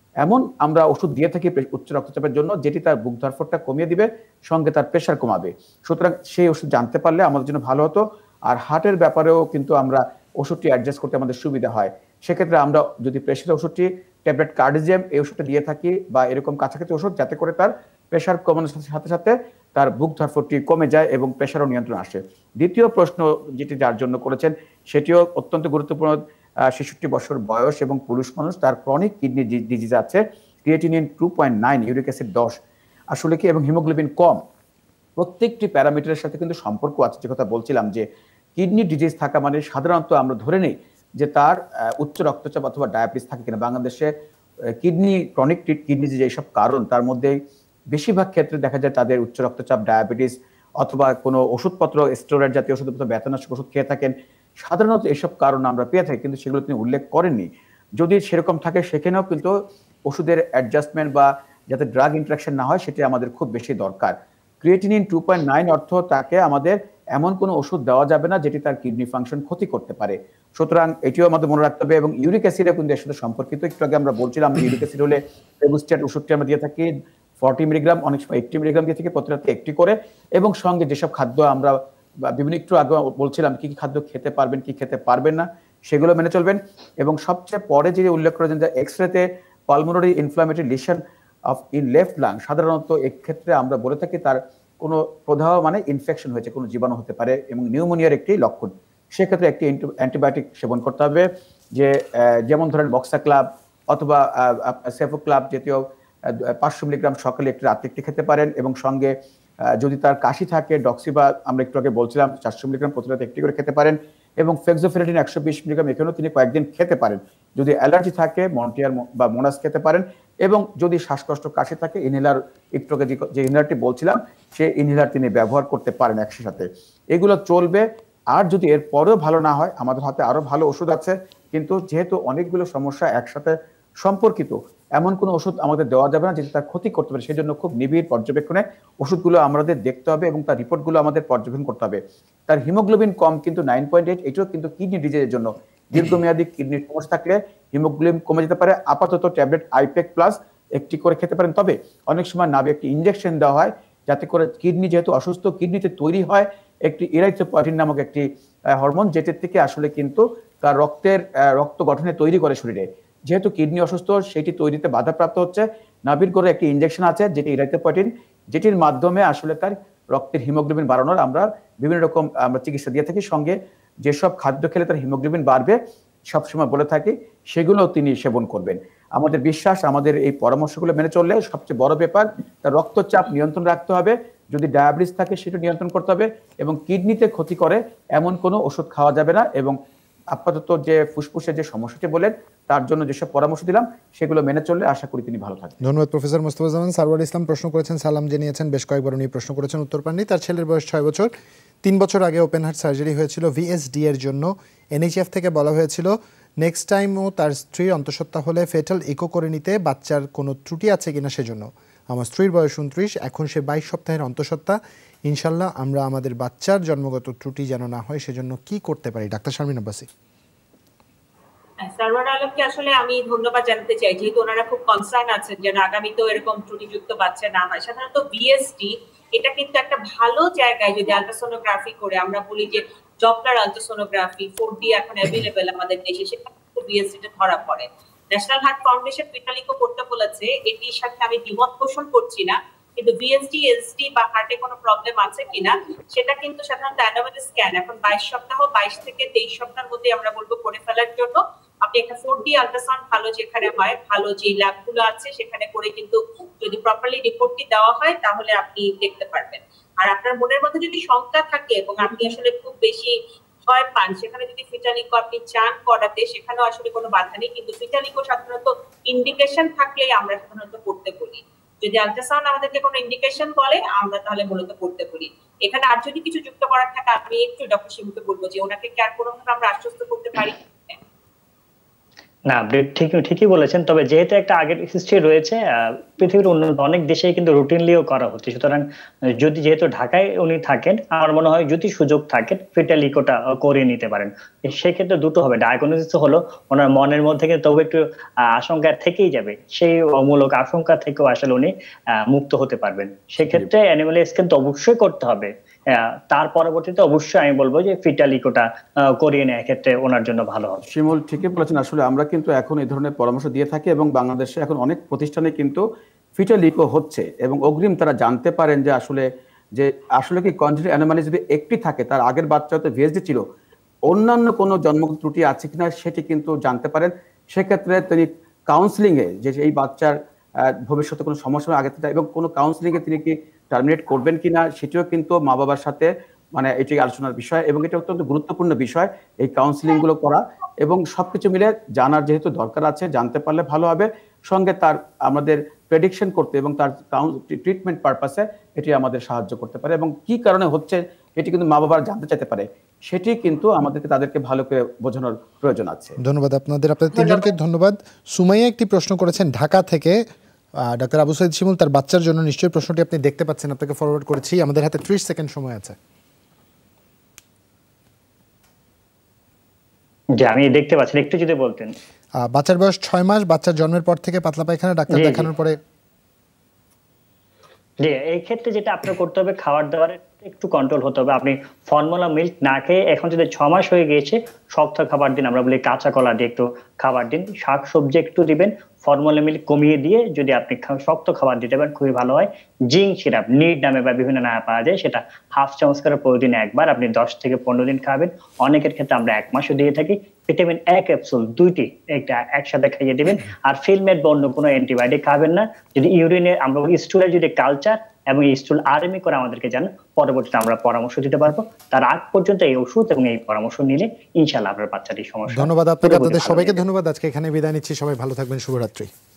এমন আমরা ওষুধ দিয়ে থাকি উচ্চ রক্তচাপের জন্য, যেটি তার বুক ধড়ফড়টা কমিয়ে দিবে, সঙ্গে তার প্রেশার কমাবে। সুতরাং সেই ওষুধ জানতে পারলে আমাদের জন্য ভালো হতো। আর হার্টের ব্যাপারেও কিন্তু আমরা ওষুধটি অ্যাডজাস্ট করতে আমাদের সুবিধা হয়। সেক্ষেত্রে আমরা যদি প্রেশারের ওষুধটি ট্যাবলেট কার্ডিজিয়াম এই ওষুধটা দিয়ে থাকি, বা এরকম কাছাকাছি ওষুধ, যাতে করে তার প্রেশার কমানোর সাথে সাথে তার বুক ধড়ফড়টি কমে যায় এবং প্রেশারও নিয়ন্ত্রণ আসে। দ্বিতীয় প্রশ্ন যেটি যার জন্য করেছেন সেটিও অত্যন্ত গুরুত্বপূর্ণ। ৬৬ বছর বয়স এবং পুরুষ মানুষ, তার ক্রনিক কিডনি ডিজিজ আছে, ক্রিয়েটিনিন 2.9, ইউরিক অ্যাসিড 10, আসলে কি, এবং হিমোগ্লোবিন কম। প্রত্যেকটি প্যারামিটারের সাথে কিন্তু সম্পর্ক আছে। যে কথা বলছিলাম যে কিডনি ডিজিজ থাকা মানে সাধারণত আমরা ধরে নেই যে তার উচ্চ রক্তচাপ অথবা ডায়াবেটিস থাকে কিনা। বাংলাদেশে ক্রনিক কিডনি ডিজিজ এইসব কারণ, তার মধ্যে বেশিরভাগ ক্ষেত্রে দেখা যায় তাদের উচ্চ রক্তচাপ, ডায়াবেটিস, অথবা কোনো ওষুধপত্র, স্টেরয়েড জাতীয় ওষুধপত্র, ব্যথানাশক ওষুধ খেয়ে থাকেন। সাধারণত এসব কারণ আমরা পেয়ে থাকি, কিন্তু সেগুলো তিনি উল্লেখ করেননি। যদি সেরকম থাকে সেখানেও কিন্তু ওষুধের অ্যাডজাস্টমেন্ট বা যাতে ড্রাগ ইন্টারাকশন না হয় সেটি আমাদের খুব বেশি দরকার। ক্রিয়েটিনিন 2.9 অর্থ তাকে আমাদের এমন কোনো ওষুধ দেওয়া যাবে না যেটি তার কিডনি ফাংশন ক্ষতি করতে পারে। সুতরাং এটিও আমাদের মনে রাখতে হবে। এবং ইউরিক অ্যাসিডও কিন্তু এর সাথে সম্পর্কিত। একটু আগে আমরা বলছিলাম ইউরিক অ্যাসিড হলে ফেবুস্টেট ওষুধটি আমরা দিয়ে থাকি 40 মিলিগ্রাম, অনেক সময় 80 মিলিগ্রাম দিয়ে থাকি প্রতি রাতে একটি করে। এবং সঙ্গে যেসব খাদ্য আমরা বিভিন্ন একটু আগে বলছিলাম কি কি খাদ্য খেতে পারবেন, কি খেতে পারবেন না, সেগুলো মেনে চলবেন। এবং সবচেয়ে পরে যে উল্লেখ করেছেন যে এক্সরেতে pulmonary inflammatory lesion of in left lung, সাধারণত এক্ষেত্রে আমরা বলে থাকি তার কোনো প্রদাহ মানে ইনফেকশন হয়েছে, কোনো জীবাণু হতে পারে এবং নিউমোনিয়ার একটি লক্ষণ। সেক্ষেত্রে একটি অ্যান্টিবায়োটিক সেবন করতে হবে, যে যেমন ধরেন বক্সাক্লাব অথবা সেফোক্লাব জাতীয় 500 মিলিগ্রাম সকালে একটি, রাতে একটি খেতে পারেন। এবং সঙ্গে যদি তার কাশি থাকে ডক্সিবা আমরা একটু আগে বলছিলাম 400 মিলিগ্রাম প্রতি রাতে একটি করে খেতে পারেন। এবং ফেক্সোফেনাডিন 120 মিলিগ্রাম এখানেও তিনি কয়েকদিন খেতে পারেন। যদি অ্যালার্জি থাকে মন্টিয়ার বা মোনাস খেতে পারেন। এবং যদি শ্বাসকষ্ট, কাশি থাকে ইনহেলার, একটু আগে যে ইনহেলারটি বলছিলাম সেই ইনহেলার তিনি ব্যবহার করতে পারেন একসাথে। এগুলো চলবে। আর যদি এর পরেও ভালো না হয়, আমাদের হাতে আরো ভালো ওষুধ আছে, কিন্তু যেহেতু অনেকগুলো সমস্যা একসাথে সম্পর্কিত, এমন কোনো ওষুধ আমাদের দেওয়া যাবে না যেটা তার ক্ষতি করতে পারে। সেই জন্য খুব নিবিড় পর্যবেক্ষণে ওষুধগুলো আমাদের দেখতে হবে এবং তার রিপোর্টগুলো আমাদের পর্যবেক্ষণ করতে হবে। তার হিমোগ্লোবিন কম কিন্তু 9.8, এটাও কিন্তু কিডনি ডিজিজের জন্য। দীর্ঘমেয়াদী কিডনির সমস্যা থাকলে হিমোগ্লোবিন কমে যেতে পারে। আপাতত ট্যাবলেট আইপেক প্লাস একটি করে খেতে পারেন। তবে অনেক সময় নাভি একটি ইনজেকশন দেওয়া হয় যাতে করে কিডনি যেহেতু অসুস্থ, কিডনিতে তৈরি হয় একটি ইরাইথ্রোপয়েটিন নামক একটি হরমোন, যেটির থেকে আসলে কিন্তু তার রক্ত গঠনে তৈরি করে শরীরে। যেহেতু কিডনি অসুস্থ, সেটি তৈরিতে বাধাপ্রাপ্ত হচ্ছে। নাভির গোড়ে একটি ইনজেকশন আছে যেটি ইরাইথ্রোপয়েটিন, যেটির মাধ্যমে আসলে তার রক্তের হিমোগ্লোবিন বাড়ানোর আমরা বিভিন্ন রকম আমরা চিকিৎসা দিয়ে থাকি। সঙ্গে যেসব খাদ্য খেলে তার হিমোগ্লোবিন বাড়বে সবসময় বলে থাকি, সেগুলো তিনি সেবন করবেন। আমাদের বিশ্বাস, আমাদের এই পরামর্শগুলো মেনে চললে সবচেয়ে বড় ব্যাপার তার রক্তচাপ নিয়ন্ত্রণ রাখতে হবে। যদি ডায়াবেটিস থাকে সেটা নিয়ন্ত্রণ করতে হবে। এবং কিডনিতে ক্ষতি করে এমন কোনো ওষুধ খাওয়া যাবে না। এবং আপাতত যে ফুসফুসের যে সমস্যাটি বলেন তার জন্য যেসব পরামর্শ দিলাম সেগুলো মেনে চললে আশা করি তিনি ভালো থাকবেন। ধন্যবাদ প্রফেসর মোস্তফাজ্জামান। সারওয়ার ইসলাম প্রশ্ন করেছেন, সালাম জানিয়েছেন, বেশ কয়েকবার উনি প্রশ্ন করেছেন, উত্তর পাননি। তার ছেলের বয়স 6 বছর, 3 বছর আগে ওপেন হার্ট সার্জারি হয়েছিল ভিএসডি এর জন্য। এনএইচএফ থেকে বলা হয়েছিল নেক্সট টাইমও তার স্ত্রীর অন্তঃসত্ত্বা হলে ফেটাল ইকো করে নিতে, বাচ্চার কোনো ত্রুটি আছে কিনা সেজন্য। আমার স্ত্রীর বয়স 29, এখন সে 22 সপ্তাহের অন্তঃসত্ত্বা। ইনশাল্লাহ আমরা আমাদের বাচ্চার জন্মগত ত্রুটি যেন না হয় সেজন্য কি করতে পারি? ডাক্তার শারমিন আব্বাসী। সারওয়ার আলমকে আসলে আমি ধন্যবাদ জানাতে চাই, যেহেতু ওনারা খুব কনসার্ন আছেন যেন আগামীতেও এরকম ত্রুটিযুক্ত বাচ্চা না হয়। সাধারণত বিএসডি এটা কিন্তু একটা ভালো জায়গায় যদি আলট্রাসোনোগ্রাফি করে, আমরা বলি যে ডপলার আলট্রাসোনোগ্রাফি 4D এখন অ্যাভেলেবেল আমাদের দেশে, সেটা কিন্তু বিএসডিটা ধরা পড়ে। National Heart Foundation fetal echo করতে বলেছে, এটির সাথে আমি দ্বিমত পোষণ করছি না, কিন্তু বিএসডি, এসডি বা হার্টে কোনো প্রবলেম আছে কিনা সেটা কিন্তু সাধারণত অ্যানোমালি স্ক্যান এখন 22 সপ্তাহ, 22 থেকে 23 সপ্তাহের মধ্যে আমরা বলবো করে ফেলার জন্য আপনি একটা 4D আল্ট্রাসাউন্ড ভালো যেখানে হয়, ভালো যে ল্যাবগুলো আছে সেখানে করে কিন্তু যদি প্রপারলি রিপোর্টটি দেওয়া হয় তাহলে আপনি দেখতে পারবেন। আর আপনার মনের মধ্যে যদি শঙ্কা থাকে এবং আপনি আসলে খুব বেশি ভয় পান, সেখানে যদি ফিটাল ইকো আপনি চান করাতে, সেখানেও আসলে কোনো বাধা নেই। কিন্তু ফিটাল ইকো সাধারণত ইন্ডিকেশন থাকলেই আমরা সাধারণত করতে বলি। যদি আল্ট্রাসাউন্ড আমাদেরকে কোনো ইন্ডিকেশন বলে আমরা তাহলে মূলত করতে বলি। এখানে আর যদি কিছু যুক্ত করার থাকে আমি একটু ডক্টর শিবুকে বলবো যে ওনাকে কি আর কোনোভাবে আমরা আশ্বস্ত করতে পারি? না, আপনি ঠিকই বলেছেন। তবে যেহেতু একটা আগের হিস্ট্রি রয়েছে, পৃথিবীর অন্য অনেক দেশেই কিন্তু রুটিনলিও করা হচ্ছে। সুতরাং যেহেতু ঢাকায় উনি থাকেন, আমার মনে হয় যদি সুযোগ থাকে ফিটাল ইকোটা করিয়ে নিতে পারেন। সেক্ষেত্রে দুটো হবে, ডায়াগনোসিস হলো ওনার মনের মধ্যে কিন্তু তবু একটু আশঙ্কা থেকেই যাবে, সেই অমূলক আশঙ্কা থেকেও আসলে উনি মুক্ত হতে পারবেন। সেক্ষেত্রে অ্যানিমাল স্ক্যান তো অবশ্যই করতে হবে। তার পরবর্তীতে অবশ্যই আমি বলবো যে ফিটাল ইকোটা করিয়ে নেওয়ার ক্ষেত্রে ওনার জন্য ভালো হবে। শিমুল ঠিকই বলেছেন। আসলে আমরা কিন্তু এখন এই ধরনের পরামর্শ দিয়ে থাকি এবং বাংলাদেশে এখন অনেক প্রতিষ্ঠানে কিন্তু ফিটাল ইকো হচ্ছে এবং অগ্রিম তারা জানতে পারেন যে আসলে কি কনজেনিটাল অ্যানোমালি যদি একটি থাকে, তার আগের বাচ্চাতে ভিএসডি ছিল, অন্যান্য কোনো জন্মগত ত্রুটি আছে কিনা সেটি কিন্তু জানতে পারেন। সেক্ষেত্রে তিনি কাউন্সিলিংয়ে যে এই বাচ্চার ভবিষ্যতে কোনো সমস্যা আগে থেকে এবং কোনো কাউন্সিলিংয়ে তিনি কি টার্মিনেট করবেন কিনা সেটিও কিন্তু মা বাবার সাথে মানে এটি আলোচনার বিষয় এবং এটা অত্যন্ত গুরুত্বপূর্ণ বিষয় এই কাউন্সিলিং গুলো করা এবং সবকিছু মিলে জানার যেহেতু দরকার আছে, জানতে পারলে ভালো হবে। সঙ্গে তার আমাদের প্রেডিকশন করতে এবং তার ট্রিটমেন্ট পারপাসে এটি আমাদের সাহায্য করতে পারে এবং কি কারণে হচ্ছে এটি কিন্তু মা বাবার জানতে চাইতে পারে, সেটি কিন্তু তাদেরকে ভালো করে বোঝানোর প্রয়োজন আছে। ধন্যবাদ আপনাদের তিনজনকে ধন্যবাদ। সুমাইয়া একটি প্রশ্ন করেছেন ঢাকা থেকে। ডাক্তার আবু সাইদ শিমুল, তার বাচ্চার জন্য নিশ্চয়ই প্রশ্নটি আপনি দেখতে পাচ্ছেন, আপনাকে ফরওয়ার্ড করেছি। আমাদের হাতে 30 সেকেন্ড সময় আছে। জি, আমি দেখতে পাচ্ছি, একটু যদি বলতেন। বাচ্চার বয়স 6 মাস, বাচ্চার জন্মের পর থেকে পাতলা পায়খানা, ডাক্তার দেখানোর পরে। জি, এই ক্ষেত্রে যেটা আপনার করতে হবে, খাবার দাবারে একটু কন্ট্রোল হতে হবে। আপনি ফর্মুলা মিল্ক না খেয়ে, এখন যদি 6 মাস হয়ে গিয়েছে, শক্ত খাবার দিন, আমরা বলি কাঁচা কলা দিয়ে একটু খাবার দিন, শাকসবজি একটু দিবেন, ফর্মুলা মিল্ক কমিয়ে দিয়ে যদি আপনি শক্ত খাবার দিতে পারেন খুবই ভালো হয়। জিঙ্ক সিরাপ নিড নামে বা বিভিন্ন নামে পাওয়া যায়, সেটা হাফ চামচ করে প্রতিদিন একবার আপনি 10 থেকে 15 দিন খাবেন। অনেকের ক্ষেত্রে আমরা 1 মাসও দিয়ে থাকি। ভিটামিন এ ক্যাপসুল 2টি একসাথে খাইয়ে দিবেন। আর ফিলমেট বা অন্য কোনো অ্যান্টিবায়োটিক খাবেন না। যদি ইউরিনে আমরা স্টুলের যদি কালচার এবং এই স্টুল আরএমই করে আমাদেরকে জানান, পরবর্তীতে আমরা পরামর্শ দিতে পারবো। তার আগ পর্যন্ত এই ওষুধ এবং এই পরামর্শ নিলে ইনশাআল্লাহ আপনার বাচ্চাটির সমস্যা। ধন্যবাদ আপনাদের সবাইকে, ধন্যবাদ। আজকে এখানে বিদায় নিচ্ছি, সবাই ভালো থাকবেন, শুভরাত্রি।